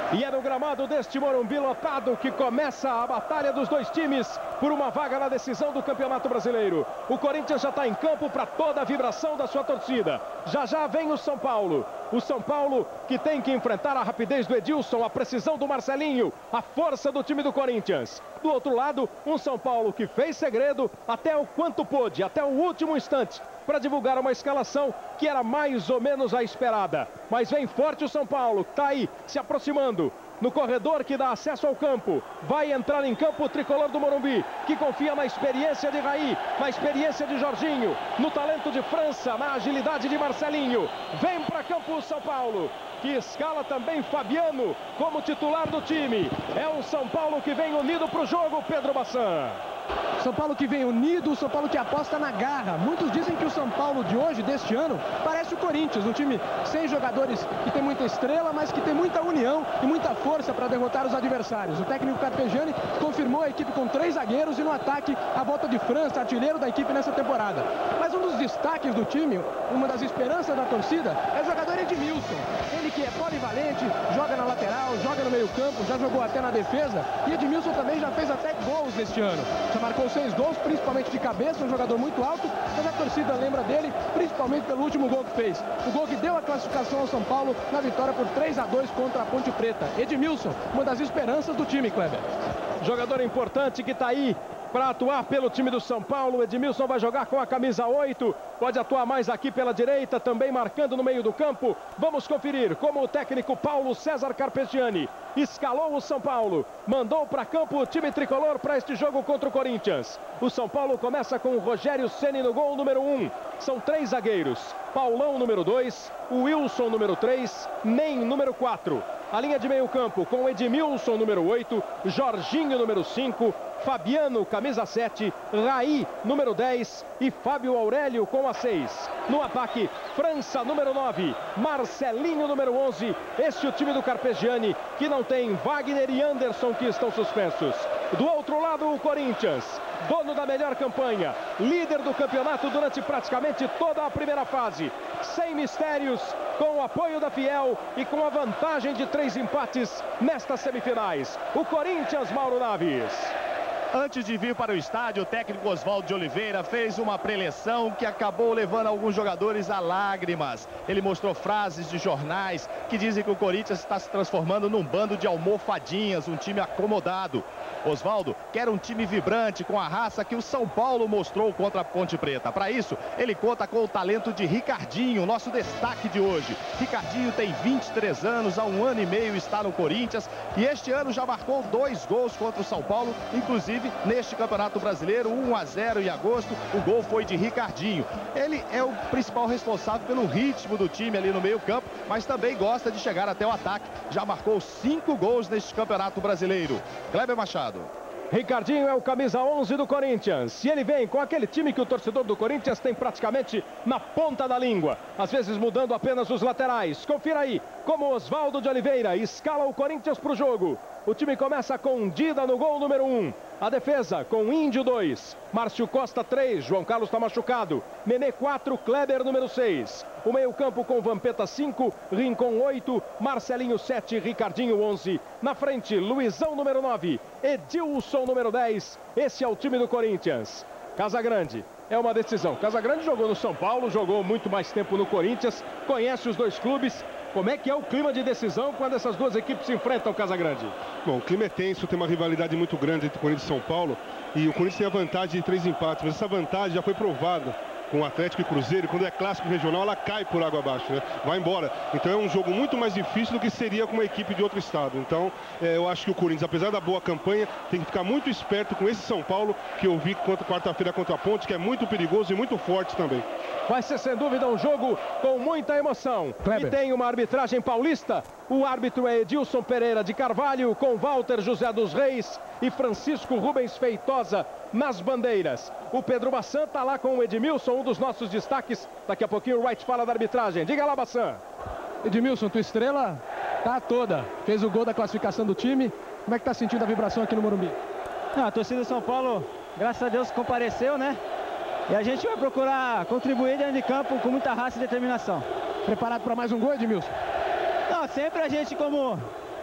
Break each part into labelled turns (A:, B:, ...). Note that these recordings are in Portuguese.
A: E é no gramado deste Morumbi lotado que começa a batalha dos dois times por uma vaga na decisão do Campeonato Brasileiro. O Corinthians já está em campo para toda a vibração da sua torcida. Já já vem o São Paulo. O São Paulo que tem que enfrentar a rapidez do Edilson, a precisão do Marcelinho, a força do time do Corinthians. Do outro lado, um São Paulo que fez segredo até o quanto pôde, até o último instante, para divulgar uma escalação que era mais ou menos a esperada. Mas vem forte o São Paulo, está aí, se aproximando. No corredor que dá acesso ao campo, vai entrar em campo o tricolor do Morumbi, que confia na experiência de Raí, na experiência de Jorginho, no talento de França, na agilidade de Marcelinho. Vem para campo o São Paulo, que escala também Fabiano como titular do time. É um São Paulo que vem unido para o jogo, Pedro Bassan.
B: São Paulo que vem unido, o São Paulo que aposta na garra. Muitos dizem que o São Paulo de hoje, deste ano, parece o Corinthians, um time sem jogadores que tem muita estrela, mas que tem muita união e muita força para derrotar os adversários. O técnico Carpegiani confirmou a equipe com 3 zagueiros e no ataque a volta de França, artilheiro da equipe nessa temporada. Mas um dos destaques do time, uma das esperanças da torcida, é o jogador Edmilson. Ele que é polivalente, joga na lateral, joga no meio campo, já jogou até na defesa. E Edmilson também já fez até gols este ano. Já marcou 6 gols, principalmente de cabeça, um jogador muito alto, mas a torcida lembra dele, principalmente pelo último gol que fez. O gol que deu a classificação ao São Paulo na vitória por 3-2 contra a Ponte Preta. Edmilson, uma das esperanças do time, Kleber.
A: Jogador importante que está aí para atuar pelo time do São Paulo. Edmilson vai jogar com a camisa 8, pode atuar mais aqui pela direita, também marcando no meio do campo. Vamos conferir como o técnico Paulo César Carpegiani escalou o São Paulo, mandou para campo o time tricolor para este jogo contra o Corinthians. O São Paulo começa com o Rogério Ceni no gol número 1. São 3 zagueiros, Paulão número 2, o Wilson número 3, Nem número 4. A linha de meio campo com Edmilson número 8, Jorginho número 5, Fabiano camisa 7, Raí número 10 e Fábio Aurélio com a 6. No ataque, França número 9, Marcelinho número 11. Este é o time do Carpegiani, que não tem Wagner e Anderson, que estão suspensos. Do outro lado, o Corinthians, dono da melhor campanha, líder do campeonato durante praticamente toda a primeira fase, sem mistérios, com o apoio da Fiel e com a vantagem de 3 empates nestas semifinais. O Corinthians, Mauro Naves.
C: Antes de vir para o estádio, o técnico Oswaldo de Oliveira fez uma preleção que acabou levando alguns jogadores a lágrimas. Ele mostrou frases de jornais que dizem que o Corinthians está se transformando num bando de almofadinhas, um time acomodado. Oswaldo quer um time vibrante, com a raça que o São Paulo mostrou contra a Ponte Preta. Para isso, ele conta com o talento de Ricardinho, nosso destaque de hoje. Ricardinho tem 23 anos, há 1 ano e meio está no Corinthians e este ano já marcou 2 gols contra o São Paulo, inclusive neste Campeonato Brasileiro, 1-0 em agosto, o gol foi de Ricardinho. Ele é o principal responsável pelo ritmo do time ali no meio campo, mas também gosta de chegar até o ataque. Já marcou 5 gols neste Campeonato Brasileiro. Kleber Machado.
A: Ricardinho é o camisa 11 do Corinthians. E ele vem com aquele time que o torcedor do Corinthians tem praticamente na ponta da língua. Às vezes mudando apenas os laterais. Confira aí como Oswaldo de Oliveira escala o Corinthians para o jogo. O time começa com Dida no gol número 1. A defesa com Índio 2, Márcio Costa 3, João Carlos está machucado, Nenê 4, Kleber número 6. O meio campo com Vampeta 5, Rincon 8, Marcelinho 7, Ricardinho 11. Na frente, Luizão número 9, Edilson número 10. Esse é o time do Corinthians. Casagrande é uma decisão. Casagrande jogou no São Paulo, jogou muito mais tempo no Corinthians, conhece os dois clubes. Como é que é o clima de decisão quando essas duas equipes se enfrentam, Casagrande?
D: Bom, o clima é tenso, tem uma rivalidade muito grande entre o Corinthians e São Paulo. E o Corinthians tem a vantagem de 3 empates, mas essa vantagem já foi provada com o Atlético e Cruzeiro. Quando é clássico regional, ela cai por água abaixo, né? Vai embora. Então é um jogo muito mais difícil do que seria com uma equipe de outro estado. Então eu acho que o Corinthians, apesar da boa campanha, tem que ficar muito esperto com esse São Paulo que eu vi quarta-feira contra a Ponte, que é muito perigoso e muito forte também.
A: Vai ser sem dúvida um jogo com muita emoção. Kleber. E tem uma arbitragem paulista. O árbitro é Edilson Pereira de Carvalho, com Walter José dos Reis e Francisco Rubens Feitosa nas bandeiras. O Pedro Bassan está lá com o Edmilson, um dos nossos destaques. Daqui a pouquinho o Wright fala da arbitragem. Diga lá, Bassan.
B: Edmilson, tua estrela tá toda. Fez o gol da classificação do time. Como é que tá sentindo a vibração aqui no Morumbi?
E: A torcida do São Paulo, graças a Deus, compareceu, né? E a gente vai procurar contribuir dentro de campo com muita raça e determinação.
B: Preparado para mais um gol, Edmilson?
E: Não, sempre a gente, como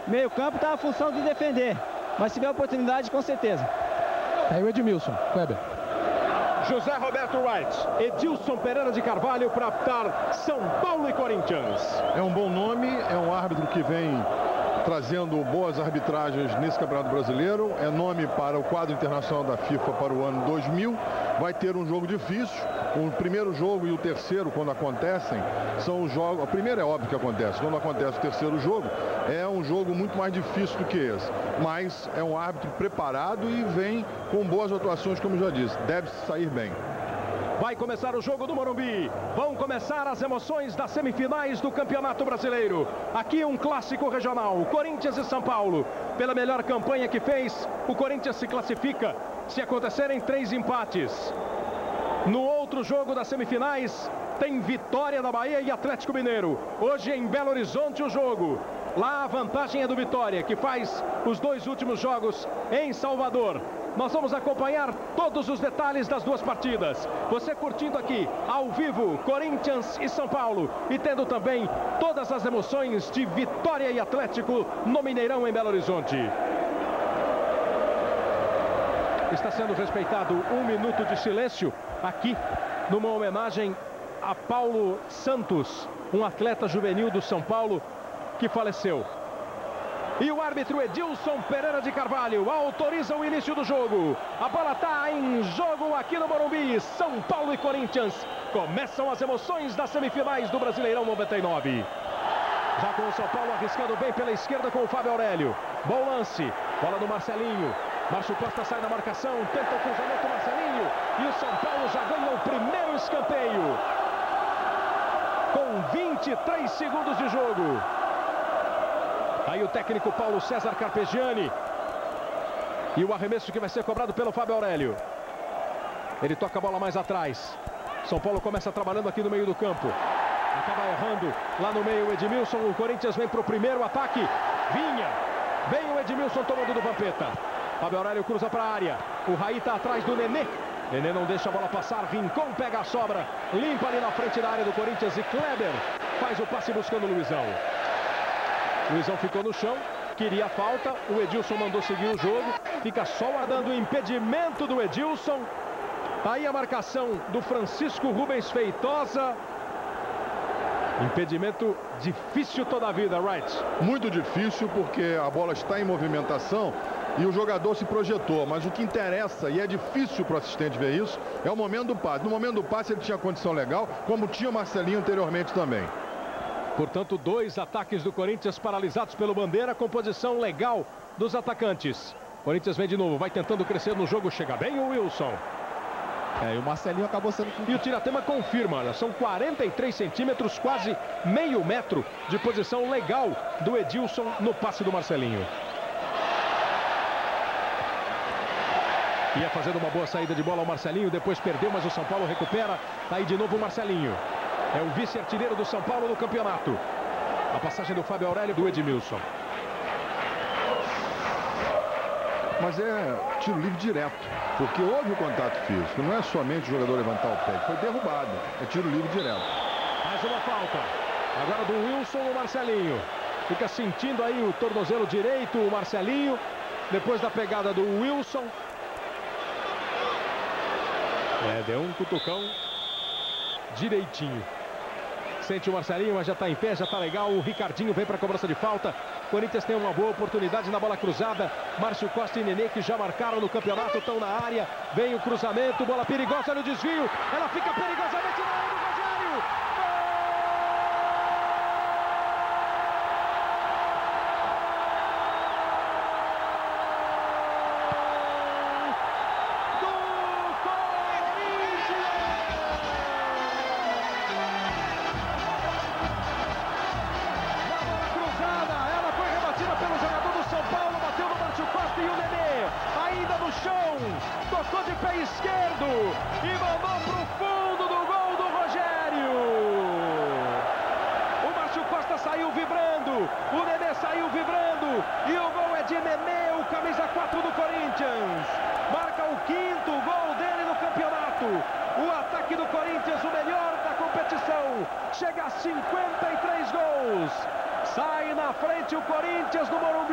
E: meio campo está a função de defender. Mas se tiver oportunidade, com certeza.
B: Aí o Edmilson, Kleber.
A: José Roberto Wright, Edilson Pereira de Carvalho para apitar São Paulo e Corinthians.
F: É um bom nome, é um árbitro que vem trazendo boas arbitragens nesse Campeonato Brasileiro. É nome para o quadro internacional da FIFA para o ano 2000. Vai ter um jogo difícil. O primeiro jogo e o terceiro, quando acontecem, são os jogos... O primeiro é óbvio que acontece. Quando acontece o terceiro jogo, é um jogo muito mais difícil do que esse. Mas é um árbitro preparado e vem com boas atuações, como já disse. Deve sair bem.
A: Vai começar o jogo do Morumbi. Vão começar as emoções das semifinais do Campeonato Brasileiro. Aqui um clássico regional, Corinthians e São Paulo. Pela melhor campanha que fez, o Corinthians se classifica se acontecerem 3 empates. No outro jogo das semifinais, tem Vitória da Bahia e Atlético Mineiro. Hoje em Belo Horizonte o jogo. Lá a vantagem é do Vitória, que faz os 2 últimos jogos em Salvador. Nós vamos acompanhar todos os detalhes das 2 partidas. Você curtindo aqui, ao vivo, Corinthians e São Paulo. E tendo também todas as emoções de Vitória e Atlético no Mineirão, em Belo Horizonte. Está sendo respeitado 1 minuto de silêncio aqui, numa homenagem a Paulo Santos, um atleta juvenil do São Paulo que faleceu. E o árbitro Edilson Pereira de Carvalho autoriza o início do jogo. A bola está em jogo aqui no Morumbi. São Paulo e Corinthians. Começam as emoções das semifinais do Brasileirão 99. Já com o São Paulo arriscando bem pela esquerda com o Fábio Aurélio. Bom lance. Bola do Marcelinho. Márcio Costa sai da marcação. Tenta o cruzamento Marcelinho. E o São Paulo já ganha o primeiro escanteio. Com 23 segundos de jogo. Aí o técnico Paulo César Carpegiani. E o arremesso que vai ser cobrado pelo Fábio Aurélio. Ele toca a bola mais atrás. São Paulo começa trabalhando aqui no meio do campo. Acaba errando lá no meio o Edmilson. O Corinthians vem para o primeiro ataque. Vinha. Vem o Edmilson tomando do Vampeta. Fábio Aurélio cruza para a área. O Raí está atrás do Nenê. Nenê não deixa a bola passar. Rincon pega a sobra. Limpa ali na frente da área do Corinthians. E Kleber faz o passe buscando o Luizão. Luizão ficou no chão, queria a falta, o Edilson mandou seguir o jogo, fica só aguardando o impedimento do Edilson. Aí a marcação do Francisco Rubens Feitosa. Impedimento difícil toda a vida, Wright.
F: Muito difícil porque a bola está em movimentação e o jogador se projetou. Mas o que interessa, e é difícil para o assistente ver isso, é o momento do passe. No momento do passe ele tinha condição legal, como tinha o Marcelinho anteriormente também.
A: Portanto, 2 ataques do Corinthians paralisados pelo Bandeira, composição legal dos atacantes. Corinthians vem de novo, vai tentando crescer no jogo, chega bem o Wilson.
C: E o Marcelinho acabou sendo...
A: E o Tiratema confirma, são 43 centímetros, quase meio metro de posição legal do Edilson no passe do Marcelinho. Ia fazendo uma boa saída de bola o Marcelinho, depois perdeu, mas o São Paulo recupera. Tá aí de novo o Marcelinho. É o vice-artilheiro do São Paulo no campeonato. A passagem do Fábio Aurélio do Edmilson.
F: Mas é tiro livre direto, porque houve o contato físico. Não é somente o jogador levantar o pé, foi derrubado. É tiro livre direto.
A: Mais uma falta. Agora do Wilson o Marcelinho. Fica sentindo aí o tornozelo direito o Marcelinho. Depois da pegada do Wilson. Deu um cutucão direitinho. Sente o Marcelinho, mas já está em pé, já está legal. O Ricardinho vem para a cobrança de falta. Corinthians tem uma boa oportunidade na bola cruzada. Márcio Costa e Nenê, que já marcaram no campeonato, estão na área. Vem o cruzamento, bola perigosa no desvio. Ela fica perigosamente na área do Rogério. Tocou de pé esquerdo e mandou para o fundo do gol do Rogério. O Márcio Costa saiu vibrando, o Nenê saiu vibrando e o gol é de Nenê, o camisa 4 do Corinthians. Marca o 5º gol dele no campeonato. O ataque do Corinthians, o melhor da competição, chega a 53 gols. Sai na frente o Corinthians no Morumbi.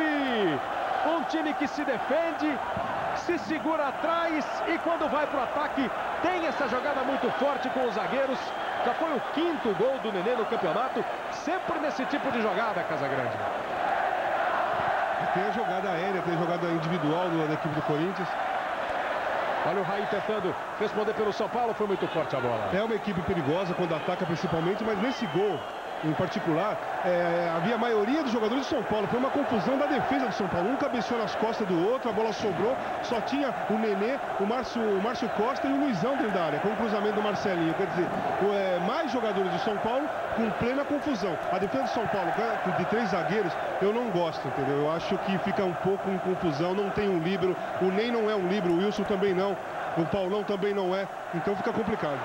A: time que se defende, se segura atrás e quando vai para o ataque tem essa jogada muito forte com os zagueiros. Já foi o 5º gol do Nenê no campeonato, sempre nesse tipo de jogada, Casagrande.
D: Tem a jogada aérea, tem a jogada individual da equipe do Corinthians.
A: Olha o Raí tentando responder pelo São Paulo, foi muito forte a bola.
D: É uma equipe perigosa quando ataca principalmente, mas nesse gol em particular, havia a maioria dos jogadores do São Paulo. Foi uma confusão da defesa do São Paulo. Um cabeceou nas costas do outro, a bola sobrou, só tinha o Nenê, o Márcio Costa e o Luizão dentro da área, com o cruzamento do Marcelinho. Quer dizer, mais jogadores do São Paulo com plena confusão. A defesa do São Paulo, de 3 zagueiros, eu não gosto, entendeu? Eu acho que fica um pouco em confusão, não tem um líbero, o Ney não é um líbero, o Wilson também não, o Paulão também não é, então fica complicado.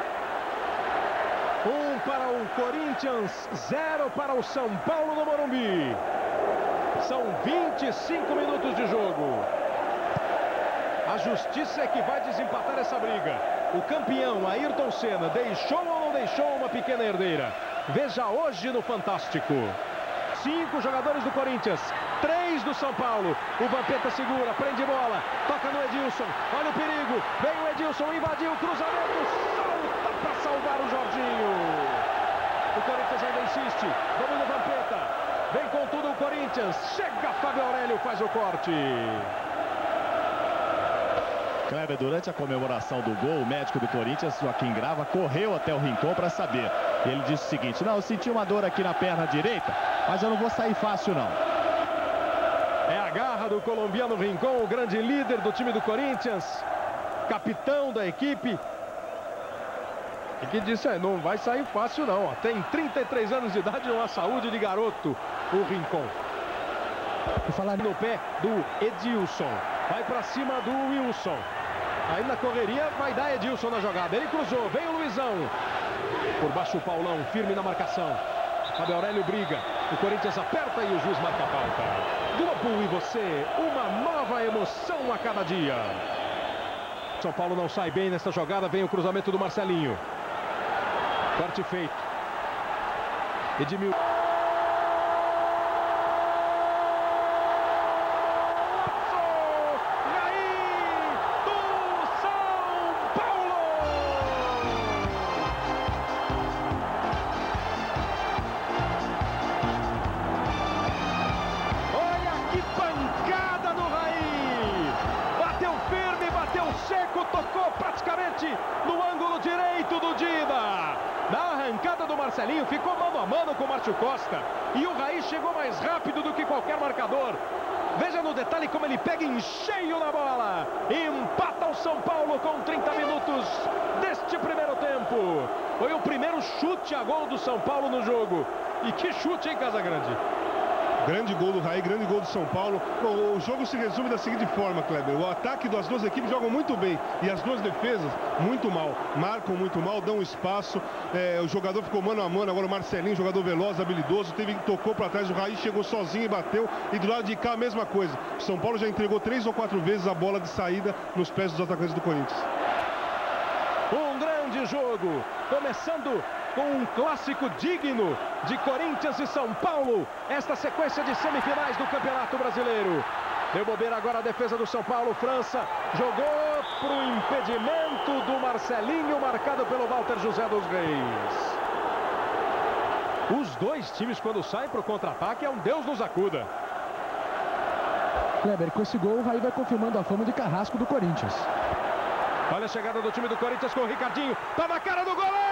A: 1 para o Corinthians, 0 para o São Paulo no Morumbi. São 25 minutos de jogo. A justiça é que vai desempatar essa briga. O campeão, Ayrton Senna, deixou ou não deixou uma pequena herdeira? Veja hoje no Fantástico. 5 jogadores do Corinthians, 3 do São Paulo. O Vampeta segura, prende bola, toca no Edilson. Olha o perigo, vem o Edilson, invadiu o cruzamento, salta para salvar o Jorginho. O Corinthians ainda insiste, domina o Vampeta. Vem com tudo o Corinthians, chega Fábio Aurélio, faz o corte.
C: Kleber, durante a comemoração do gol, o médico do Corinthians, Joaquim Grava, correu até o Rincon para saber. Ele disse o seguinte: não, eu senti uma dor aqui na perna direita, mas eu não vou sair fácil não.
A: É a garra do colombiano Rincon, o grande líder do time do Corinthians, capitão da equipe, e que disse, não vai sair fácil não, ó. Tem 33 anos de idade, uma saúde de garoto, o Rincon.
B: E falar
A: no pé do Edilson, vai para cima do Wilson, aí na correria vai dar Edilson na jogada, ele cruzou, vem o Luizão, por baixo o Paulão, firme na marcação, Fábio Aurélio briga, o Corinthians aperta e o juiz marca a falta. Globo e você, uma nova emoção a cada dia. São Paulo não sai bem nessa jogada, vem o cruzamento do Marcelinho, corte feito, Edmilson. Tocou praticamente no ângulo direito do Dida. Na arrancada do Marcelinho, ficou mano a mano com o Márcio Costa. E o Raí chegou mais rápido do que qualquer marcador. Veja no detalhe como ele pega em cheio na bola. Empata o São Paulo com 30 minutos deste primeiro tempo. Foi o primeiro chute a gol do São Paulo no jogo. E que chute, hein, Casagrande?
D: Grande gol do Raí, grande gol do São Paulo. Bom, o jogo se resume da seguinte forma, Kleber. O ataque das duas equipes jogam muito bem e as duas defesas muito mal. Marcam muito mal, dão espaço. O jogador ficou mano a mano. Agora o Marcelinho, jogador veloz, habilidoso, tocou para trás. O Raí chegou sozinho e bateu. E do lado de cá a mesma coisa. O São Paulo já entregou 3 ou 4 vezes a bola de saída nos pés dos atacantes do Corinthians.
A: Um grande jogo, começando com um clássico digno de Corinthians e São Paulo. Esta sequência de semifinais do Campeonato Brasileiro. Deu bobeira agora a defesa do São Paulo. França jogou para o impedimento do Marcelinho, marcado pelo Walter José dos Reis. Os dois times, quando saem para o contra-ataque, é um Deus nos acuda.
B: Kleber, com esse gol, o Raí vai confirmando a fama de carrasco do Corinthians.
A: Olha a chegada do time do Corinthians com o Ricardinho. Tá na cara do goleiro!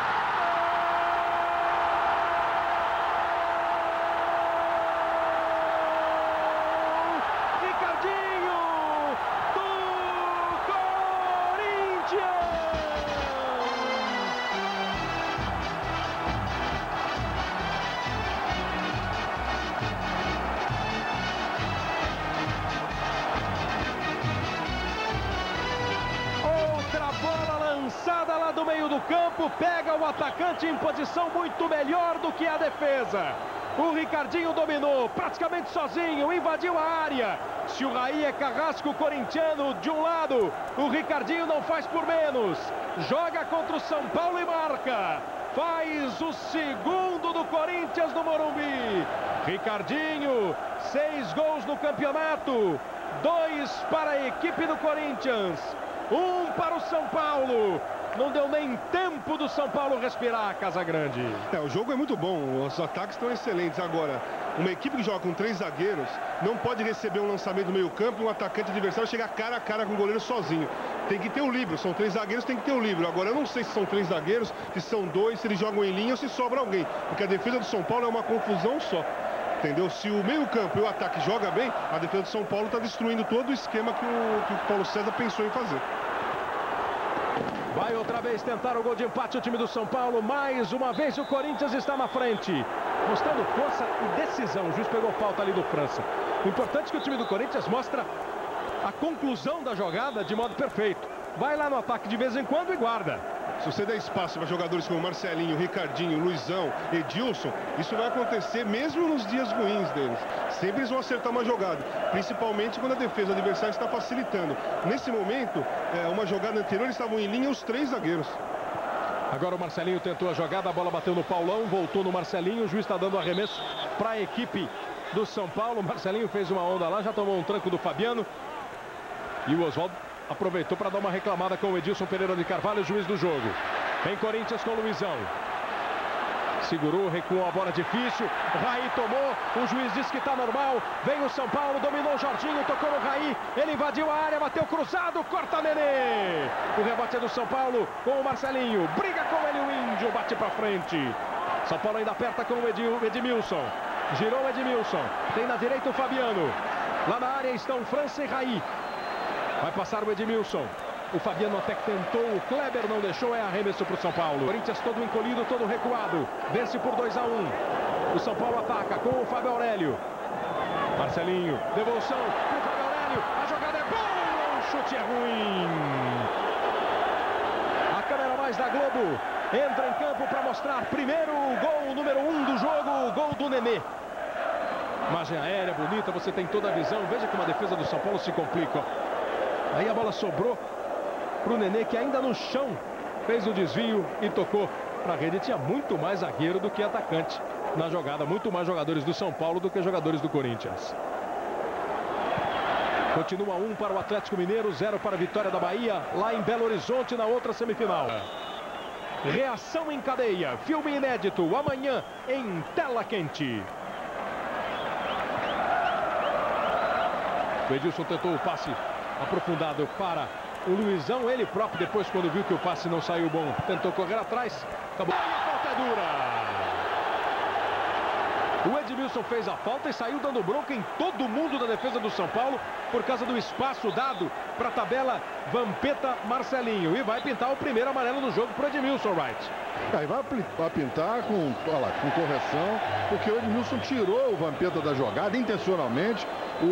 A: Lá do meio do campo, pega o atacante em posição muito melhor do que a defesa. O Ricardinho dominou, praticamente sozinho, invadiu a área. Se o Raí é carrasco corintiano de um lado, o Ricardinho não faz por menos. Joga contra o São Paulo e marca. Faz o segundo do Corinthians no Morumbi. Ricardinho 6 gols no campeonato. 2 para a equipe do Corinthians. 1 para o São Paulo. Não deu nem tempo do São Paulo respirar, Casagrande.
D: O jogo é muito bom, os ataques estão excelentes. Agora, uma equipe que joga com 3 zagueiros não pode receber um lançamento do meio campo e um atacante adversário chegar cara a cara com o goleiro sozinho. Tem que ter o livre, são 3 zagueiros, tem que ter o livre. Agora, eu não sei se são 3 zagueiros, se são 2, se eles jogam em linha ou se sobra alguém. Porque a defesa do São Paulo é uma confusão só. Entendeu? Se o meio campo e o ataque joga bem, a defesa do São Paulo está destruindo todo o esquema que o Paulo César pensou em fazer.
A: Vai outra vez tentar o gol de empate o time do São Paulo. Mais uma vez o Corinthians está na frente, mostrando força e decisão. O juiz pegou falta ali do França. O importante é que o time do Corinthians mostra a conclusão da jogada de modo perfeito. Vai lá no ataque de vez em quando e guarda.
D: Se você der espaço para jogadores como Marcelinho, Ricardinho, Luizão, Edilson, isso vai acontecer mesmo nos dias ruins deles. Sempre eles vão acertar uma jogada, principalmente quando a defesa adversária está facilitando. Nesse momento, uma jogada anterior, eles estavam em linha os 3 zagueiros.
A: Agora o Marcelinho tentou a jogada, a bola bateu no Paulão, voltou no Marcelinho. O juiz está dando arremesso para a equipe do São Paulo. O Marcelinho fez uma onda lá, já tomou um tranco do Fabiano. E o Oswaldo aproveitou para dar uma reclamada com o Edilson Pereira de Carvalho, juiz do jogo. Vem Corinthians com o Luizão. Segurou, recuou a bola difícil. Raí tomou, o juiz disse que está normal. Vem o São Paulo, dominou o Jorginho, tocou no Raí. Ele invadiu a área, bateu cruzado, corta Nenê. O rebote é do São Paulo com o Marcelinho. Briga com ele o Índio, bate para frente. São Paulo ainda aperta com o Edmilson. Girou o Edmilson. Tem na direita o Fabiano. Lá na área estão França e Raí. Vai passar o Edmilson. O Fabiano até que tentou, o Kleber não deixou, é arremesso para o São Paulo. Corinthians todo encolhido, todo recuado. Vence por 2-1. O São Paulo ataca com o Fábio Aurélio. Marcelinho, devolução para o Fábio Aurélio. A jogada é boa, o chute é ruim. A câmera mais da Globo entra em campo para mostrar primeiro o gol número 1 do jogo, o gol do Nenê. Imagem aérea, bonita, você tem toda a visão. Veja como a defesa do São Paulo se complica. Aí a bola sobrou para o Nenê, que ainda no chão fez o desvio e tocou para a rede. Tinha muito mais zagueiro do que atacante na jogada. Muito mais jogadores do São Paulo do que jogadores do Corinthians. Continua 1 para o Atlético Mineiro, 0 para a Vitória da Bahia, lá em Belo Horizonte, na outra semifinal. Reação em cadeia, filme inédito, amanhã em Tela Quente. O Edilson tentou o passe aprofundado para o Luizão. Ele próprio, depois, quando viu que o passe não saiu bom, tentou correr atrás. Acabou. E a falta é dura. O Edmilson fez a falta e saiu dando bronca em todo mundo da defesa do São Paulo por causa do espaço dado para a tabela Vampeta Marcelinho. E vai pintar o primeiro amarelo do jogo para o Edmilson, Wright.
F: Aí vai pintar com correção, porque o Edmilson tirou o Vampeta da jogada intencionalmente.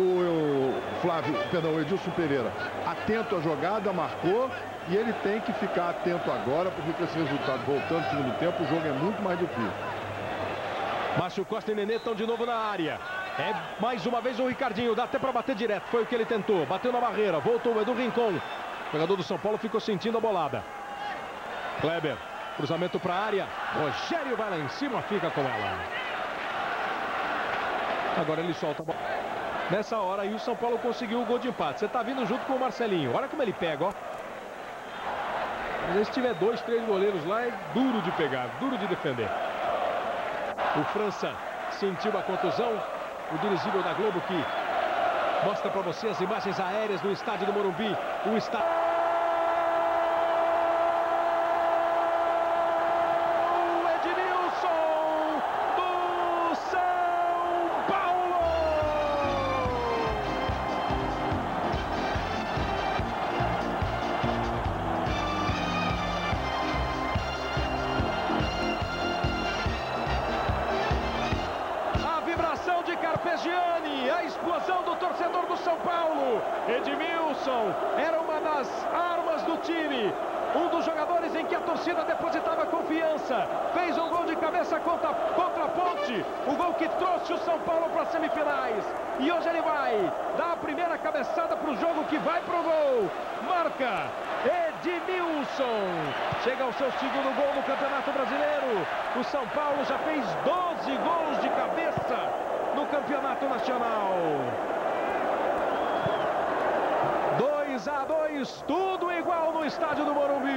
F: O Edilson Pereira, atento à jogada, marcou, e ele tem que ficar atento agora, porque com esse resultado voltando no segundo tempo, o jogo é muito mais difícil.
A: Márcio Costa e Nenê estão de novo na área. É mais uma vez o Ricardinho, dá até para bater direto, foi o que ele tentou. Bateu na barreira, voltou o Edu Rincon. O jogador do São Paulo ficou sentindo a bolada. Kleber, cruzamento para a área. Rogério vai lá em cima, fica com ela. Agora ele solta a bola. Nessa hora aí o São Paulo conseguiu o gol de empate. Você está vindo junto com o Marcelinho. Olha como ele pega, ó. Mas se tiver 2, 3 goleiros lá, é duro de pegar, duro de defender. O França sentiu a contusão. O dirigível da Globo que mostra para você as imagens aéreas do estádio do Morumbi. O estádio... A explosão do torcedor do São Paulo. Edmilson era uma das armas do time, um dos jogadores em que a torcida depositava confiança. Fez um gol de cabeça contra a Ponte, o gol que trouxe o São Paulo para as semifinais. E hoje ele vai dar a primeira cabeçada para o jogo que vai para o gol. Marca Edmilson. Chega ao seu segundo gol no Campeonato Brasileiro. O São Paulo já fez 12 gols de cabeça no Campeonato Nacional. 2-2, tudo igual no estádio do Morumbi.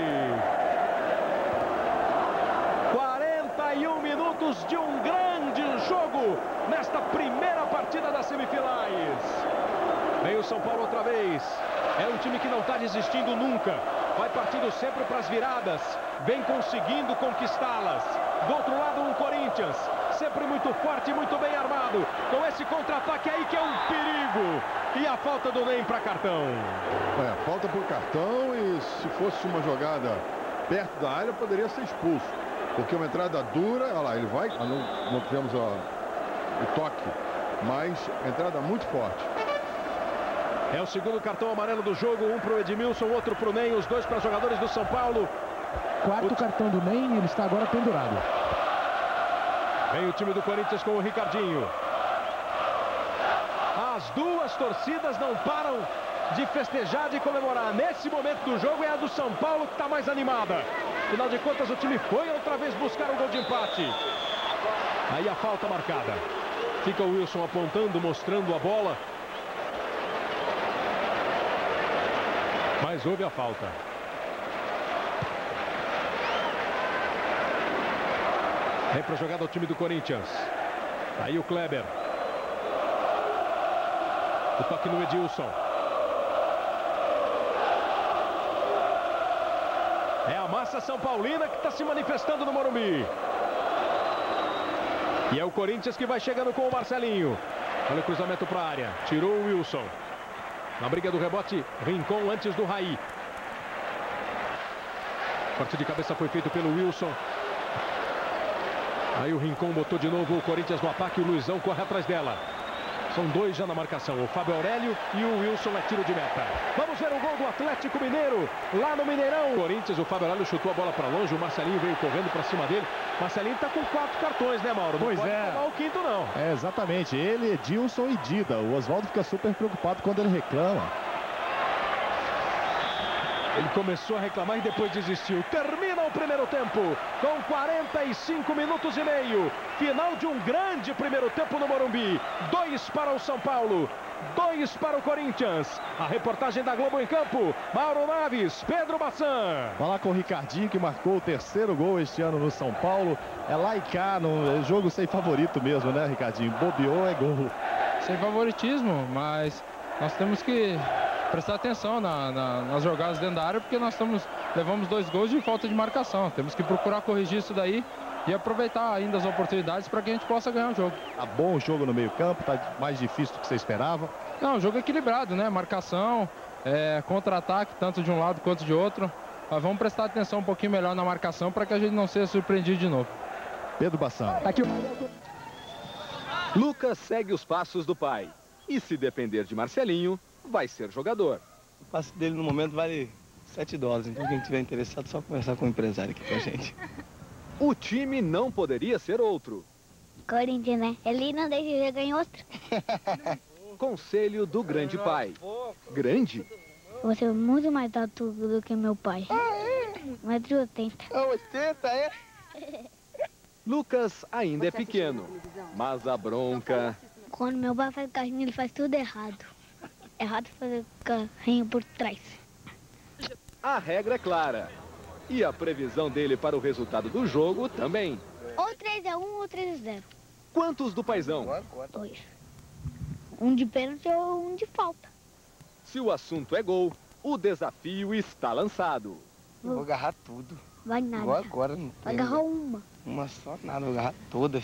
A: 41 minutos de um grande jogo nesta primeira partida das semifinais. Vem o São Paulo outra vez. É um time que não está desistindo nunca. Vai partindo sempre para as viradas. Vem conseguindo conquistá-las. Do outro lado, um Corinthians. Sempre muito forte e muito bem armado. Com esse contra-ataque aí que é um perigo. E a falta do Ney para cartão.
F: Falta por cartão e se fosse uma jogada perto da área, poderia ser expulso. Porque uma entrada dura, olha lá, ele vai. Não tivemos o toque, mas entrada muito forte.
A: É o segundo cartão amarelo do jogo, um para o Edmilson, outro para o Ney, os dois para jogadores do São Paulo.
B: Quarto cartão do Ney, ele está agora pendurado.
A: Vem o time do Corinthians com o Ricardinho. As duas torcidas não param de festejar, de comemorar. Nesse momento do jogo é a do São Paulo que está mais animada. Afinal de contas, o time foi outra vez buscar um gol de empate. Aí a falta marcada. Fica o Wilson apontando, mostrando a bola. Mas houve a falta. Vem para a jogada o time do Corinthians. Aí o Kleber. O toque no Edilson. É a massa São Paulina que está se manifestando no Morumbi. E é o Corinthians que vai chegando com o Marcelinho. Olha o cruzamento para a área. Tirou o Wilson. Na briga do rebote, Rincon antes do Raí. Corte de cabeça foi feito pelo Wilson. Aí o Rincon botou de novo o Corinthians no ataque. O Luizão corre atrás dela. São dois já na marcação. O Fábio Aurélio e o Wilson é tiro de meta. Vamos ver o gol do Atlético Mineiro. Lá no Mineirão. Corinthians, o Fábio Aurélio chutou a bola para longe. O Marcelinho veio correndo para cima dele. Marcelinho está com 4 cartões, né, Mauro? Não
C: pois
A: pode
C: é.
A: tomar o quinto, não.
C: É, exatamente. Ele, Edilson e Dida. O Oswaldo fica super preocupado quando ele reclama.
A: Ele começou a reclamar e depois desistiu. Termina o primeiro tempo com 45 minutos e meio. Final de um grande primeiro tempo no Morumbi. 2 para o São Paulo, 2 para o Corinthians. A reportagem da Globo em campo. Mauro Naves, Pedro Bassan.
C: Falar com o Ricardinho, que marcou o terceiro gol este ano no São Paulo. É lá e cá, no jogo sem favorito mesmo, né, Ricardinho? Bobeou é gol.
G: Sem favoritismo, mas nós temos que prestar atenção nas jogadas dentro da área, porque nós levamos 2 gols de falta de marcação. Temos que procurar corrigir isso daí e aproveitar ainda as oportunidades para que a gente possa ganhar o jogo.
C: Tá bom o jogo no meio campo, tá mais difícil do que você esperava.
G: Não, o jogo é equilibrado, né? Marcação, contra-ataque, tanto de um lado quanto de outro. Mas vamos prestar atenção um pouquinho melhor na marcação para que a gente não seja surpreendido de novo.
C: Pedro Bassan.
B: Aqui
H: Lucas segue os passos do pai. E se depender de Marcelinho, vai ser jogador.
I: O passe dele no momento vale $7. Então quem tiver interessado, só conversar com o empresário aqui com a gente.
H: O time não poderia ser outro.
J: Corinthians, né? Ele não deixa de ganhar outro.
H: Conselho do grande pai. Grande?
J: Você é muito mais alto do que meu pai. 1,80 m.
I: 80, é?
H: Lucas ainda é pequeno, mas a bronca...
J: Quando meu pai faz carrinho, ele faz tudo errado. Errado fazer carrinho por trás.
H: A regra é clara. E a previsão dele para o resultado do jogo também.
J: Ou 3-1 ou 3-0.
H: Quantos do paizão?
J: 2. Um de pênalti ou um de falta.
H: Se o assunto é gol, o desafio está lançado.
I: Vou agarrar tudo.
J: Vai nada.
I: Igual agora não
J: Vai
I: tem.
J: agarrar uma.
I: Uma só nada, vou agarrar todas.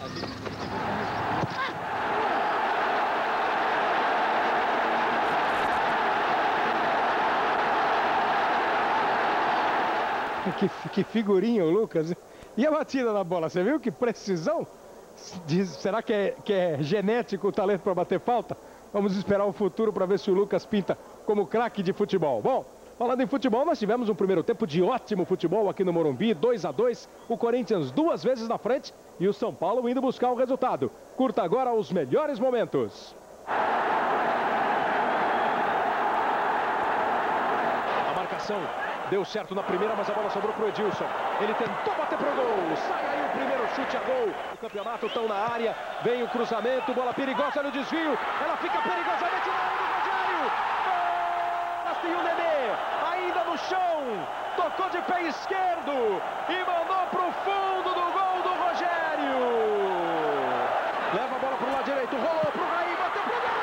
A: Que figurinha o Lucas. E a batida na bola, você viu que precisão? Será que é genético o talento para bater falta? Vamos esperar o futuro para ver se o Lucas pinta como craque de futebol. Bom, falando em futebol, nós tivemos um primeiro tempo de ótimo futebol aqui no Morumbi, 2-2. O Corinthians 2 vezes na frente e o São Paulo indo buscar o resultado. Curta agora os melhores momentos. A marcação Deu certo na primeira, mas a bola sobrou pro Edilson. Ele tentou bater pro gol. Sai aí o primeiro chute a gol. O campeonato estão na área. Vem o cruzamento, bola perigosa no desvio. Ela fica perigosamente na área do Rogério. E o Nenê, ainda no chão. Tocou de pé esquerdo e mandou pro fundo do gol do Rogério. Leva a bola pro lado direito, rolou pro Raí, bateu pro gol.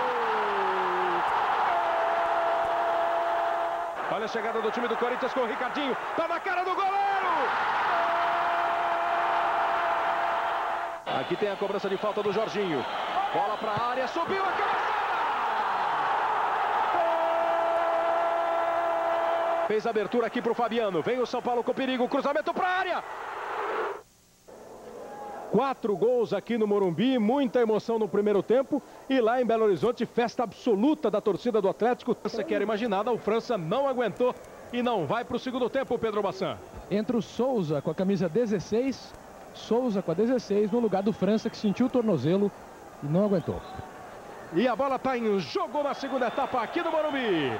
A: Olha a chegada do time do Corinthians com o Ricardinho. Tá na cara do goleiro. Aqui tem a cobrança de falta do Jorginho. Bola pra área, subiu a cabeçada. Fez a abertura aqui pro Fabiano. Vem o São Paulo com perigo. Cruzamento pra área. 4 gols aqui no Morumbi, muita emoção no primeiro tempo. E lá em Belo Horizonte, festa absoluta da torcida do Atlético. Você quer imaginar, o França não aguentou e não vai para o segundo tempo, Pedro Bassan.
B: Entra o Souza com a camisa 16, Souza com a 16, no lugar do França, que sentiu o tornozelo e não aguentou.
A: E a bola está em jogo na segunda etapa aqui no Morumbi.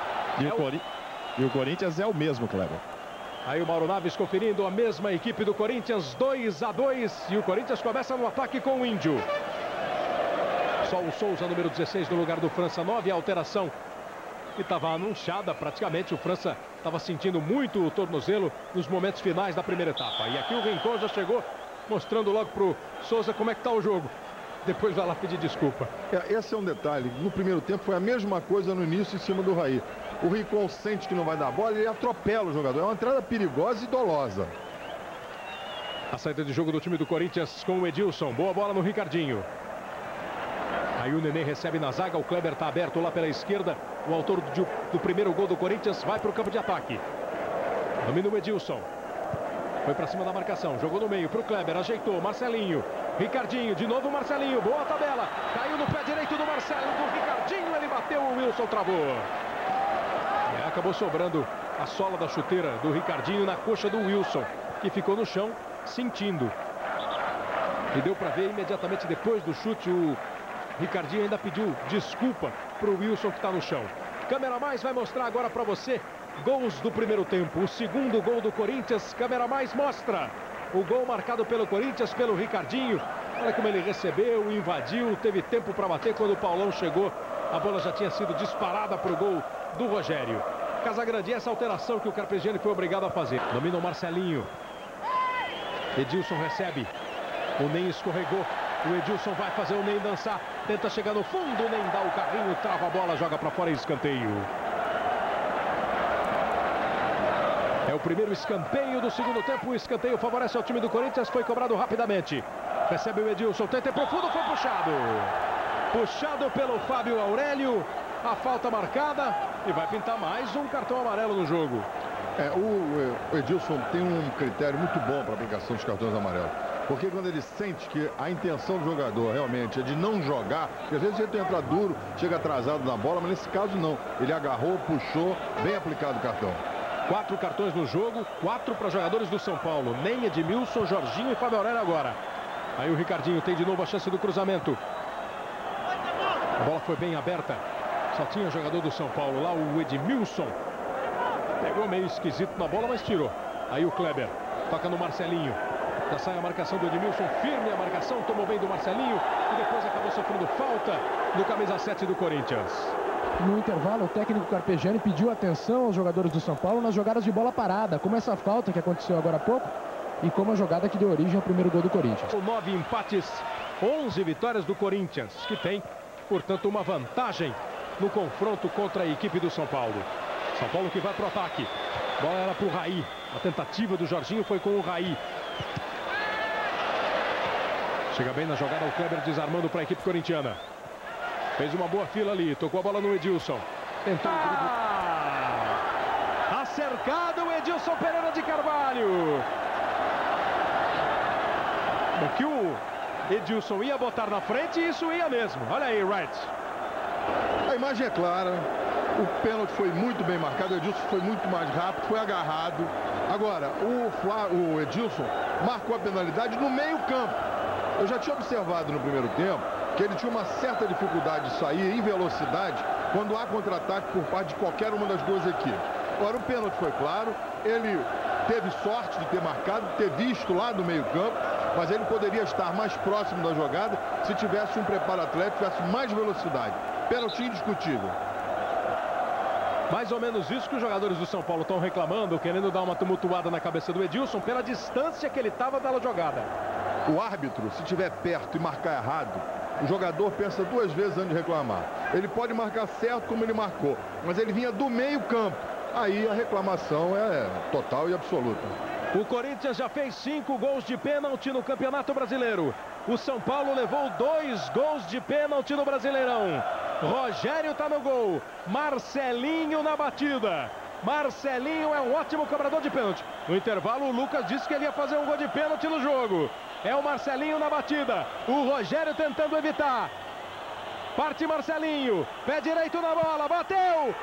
C: E o Corinthians é o mesmo, Kleber.
A: Aí o Mauro Naves conferindo a mesma equipe do Corinthians, 2-2. E o Corinthians começa no ataque com o Índio. Só o Souza, número 16, no lugar do França, 9, a alteração. E estava anunciada praticamente, o França estava sentindo muito o tornozelo nos momentos finais da primeira etapa. E aqui o Rincon já chegou mostrando logo pro Souza como é que está o jogo. Depois vai lá pedir desculpa.
F: Esse é um detalhe. No primeiro tempo foi a mesma coisa no início em cima do Raí. O Rincon sente que não vai dar bola e ele atropela o jogador. É uma entrada perigosa e dolosa.
A: A saída de jogo do time do Corinthians com o Edilson. Boa bola no Ricardinho. Aí o Nenê recebe na zaga. O Kleber está aberto lá pela esquerda. O autor do primeiro gol do Corinthians vai para o campo de ataque. Domina o Edilson. Foi para cima da marcação. Jogou no meio para o Kleber. Ajeitou. Marcelinho. Ricardinho. De novo o Marcelinho. Boa tabela. Caiu no pé direito do Marcelo. Do Ricardinho. Ele bateu. O Wilson travou. Acabou sobrando a sola da chuteira do Ricardinho na coxa do Wilson, que ficou no chão sentindo. E deu para ver imediatamente depois do chute, o Ricardinho ainda pediu desculpa para o Wilson que está no chão. Câmera Mais vai mostrar agora para você gols do primeiro tempo. O segundo gol do Corinthians, Câmera Mais mostra. O gol marcado pelo Corinthians, pelo Ricardinho. Olha como ele recebeu, invadiu, teve tempo para bater quando o Paulão chegou. A bola já tinha sido disparada para o gol do Rogério. Casagrande, essa alteração que o Carpegiani foi obrigado a fazer. Domina o Marcelinho. Edilson recebe. O Ney escorregou. O Edilson vai fazer o Ney dançar. Tenta chegar no fundo. O Ney dá o carrinho, trava a bola, joga para fora e escanteio. É o primeiro escanteio do segundo tempo. O escanteio favorece ao time do Corinthians. Foi cobrado rapidamente. Recebe o Edilson. Tenta ir profundo. Foi puxado. Puxado pelo Fábio Aurélio. A falta marcada e vai pintar mais um cartão amarelo no jogo.
F: O Edilson tem um critério muito bom para a aplicação dos cartões amarelos. Porque quando ele sente que a intenção do jogador realmente é de não jogar, porque às vezes ele entra duro, chega atrasado na bola, mas nesse caso não. Ele agarrou, puxou, bem aplicado o cartão.
A: 4 cartões no jogo, 4 para jogadores do São Paulo. Nem Edmilson, Jorginho e Fábio Aurélio agora. Aí o Ricardinho tem de novo a chance do cruzamento. A bola foi bem aberta. Só tinha jogador do São Paulo lá, o Edmilson. Pegou meio esquisito na bola, mas tirou. Aí o Kleber toca no Marcelinho. Já sai a marcação do Edmilson, firme a marcação, tomou bem do Marcelinho. E depois acabou sofrendo falta do camisa 7 do Corinthians.
B: No intervalo, o técnico Carpegiani pediu atenção aos jogadores do São Paulo nas jogadas de bola parada, como essa falta que aconteceu agora há pouco e como a jogada que deu origem ao primeiro gol do Corinthians.
A: 9 empates, 11 vitórias do Corinthians, que tem, portanto, uma vantagem no confronto contra a equipe do São Paulo. São Paulo que vai para o ataque. Bola era para o Raí. A tentativa do Jorginho foi com o Raí. Chega bem na jogada o Kleber desarmando para a equipe corintiana. Fez uma boa fila ali. Tocou a bola no Edilson. Tentou o drible. Acercado o Edilson Pereira de Carvalho. O que o Edilson ia botar na frente, isso ia mesmo. Olha aí, Wright.
F: A imagem é clara, o pênalti foi muito bem marcado, o Edilson foi muito mais rápido, foi agarrado. Agora, o Edilson marcou a penalidade no meio campo. Eu já tinha observado no primeiro tempo que ele tinha uma certa dificuldade de sair em velocidade quando há contra-ataque por parte de qualquer uma das duas equipes. Agora, o pênalti foi claro, ele teve sorte de ter marcado, de ter visto lá no meio-campo, mas ele poderia estar mais próximo da jogada se tivesse um preparo atlético, tivesse mais velocidade. Pênalti indiscutível.
A: Mais ou menos isso que os jogadores do São Paulo estão reclamando, querendo dar uma tumultuada na cabeça do Edilson pela distância que ele estava da jogada.
F: O árbitro, se estiver perto e marcar errado, o jogador pensa 2 vezes antes de reclamar. Ele pode marcar certo como ele marcou, mas ele vinha do meio campo. Aí a reclamação é total e absoluta.
A: O Corinthians já fez 5 gols de pênalti no Campeonato Brasileiro. O São Paulo levou 2 gols de pênalti no Brasileirão. Rogério está no gol. Marcelinho na batida. Marcelinho é um ótimo cobrador de pênalti. No intervalo, o Lucas disse que ele ia fazer um gol de pênalti no jogo. É o Marcelinho na batida. O Rogério tentando evitar. Parte Marcelinho. Pé direito na bola. Bateu. Gol!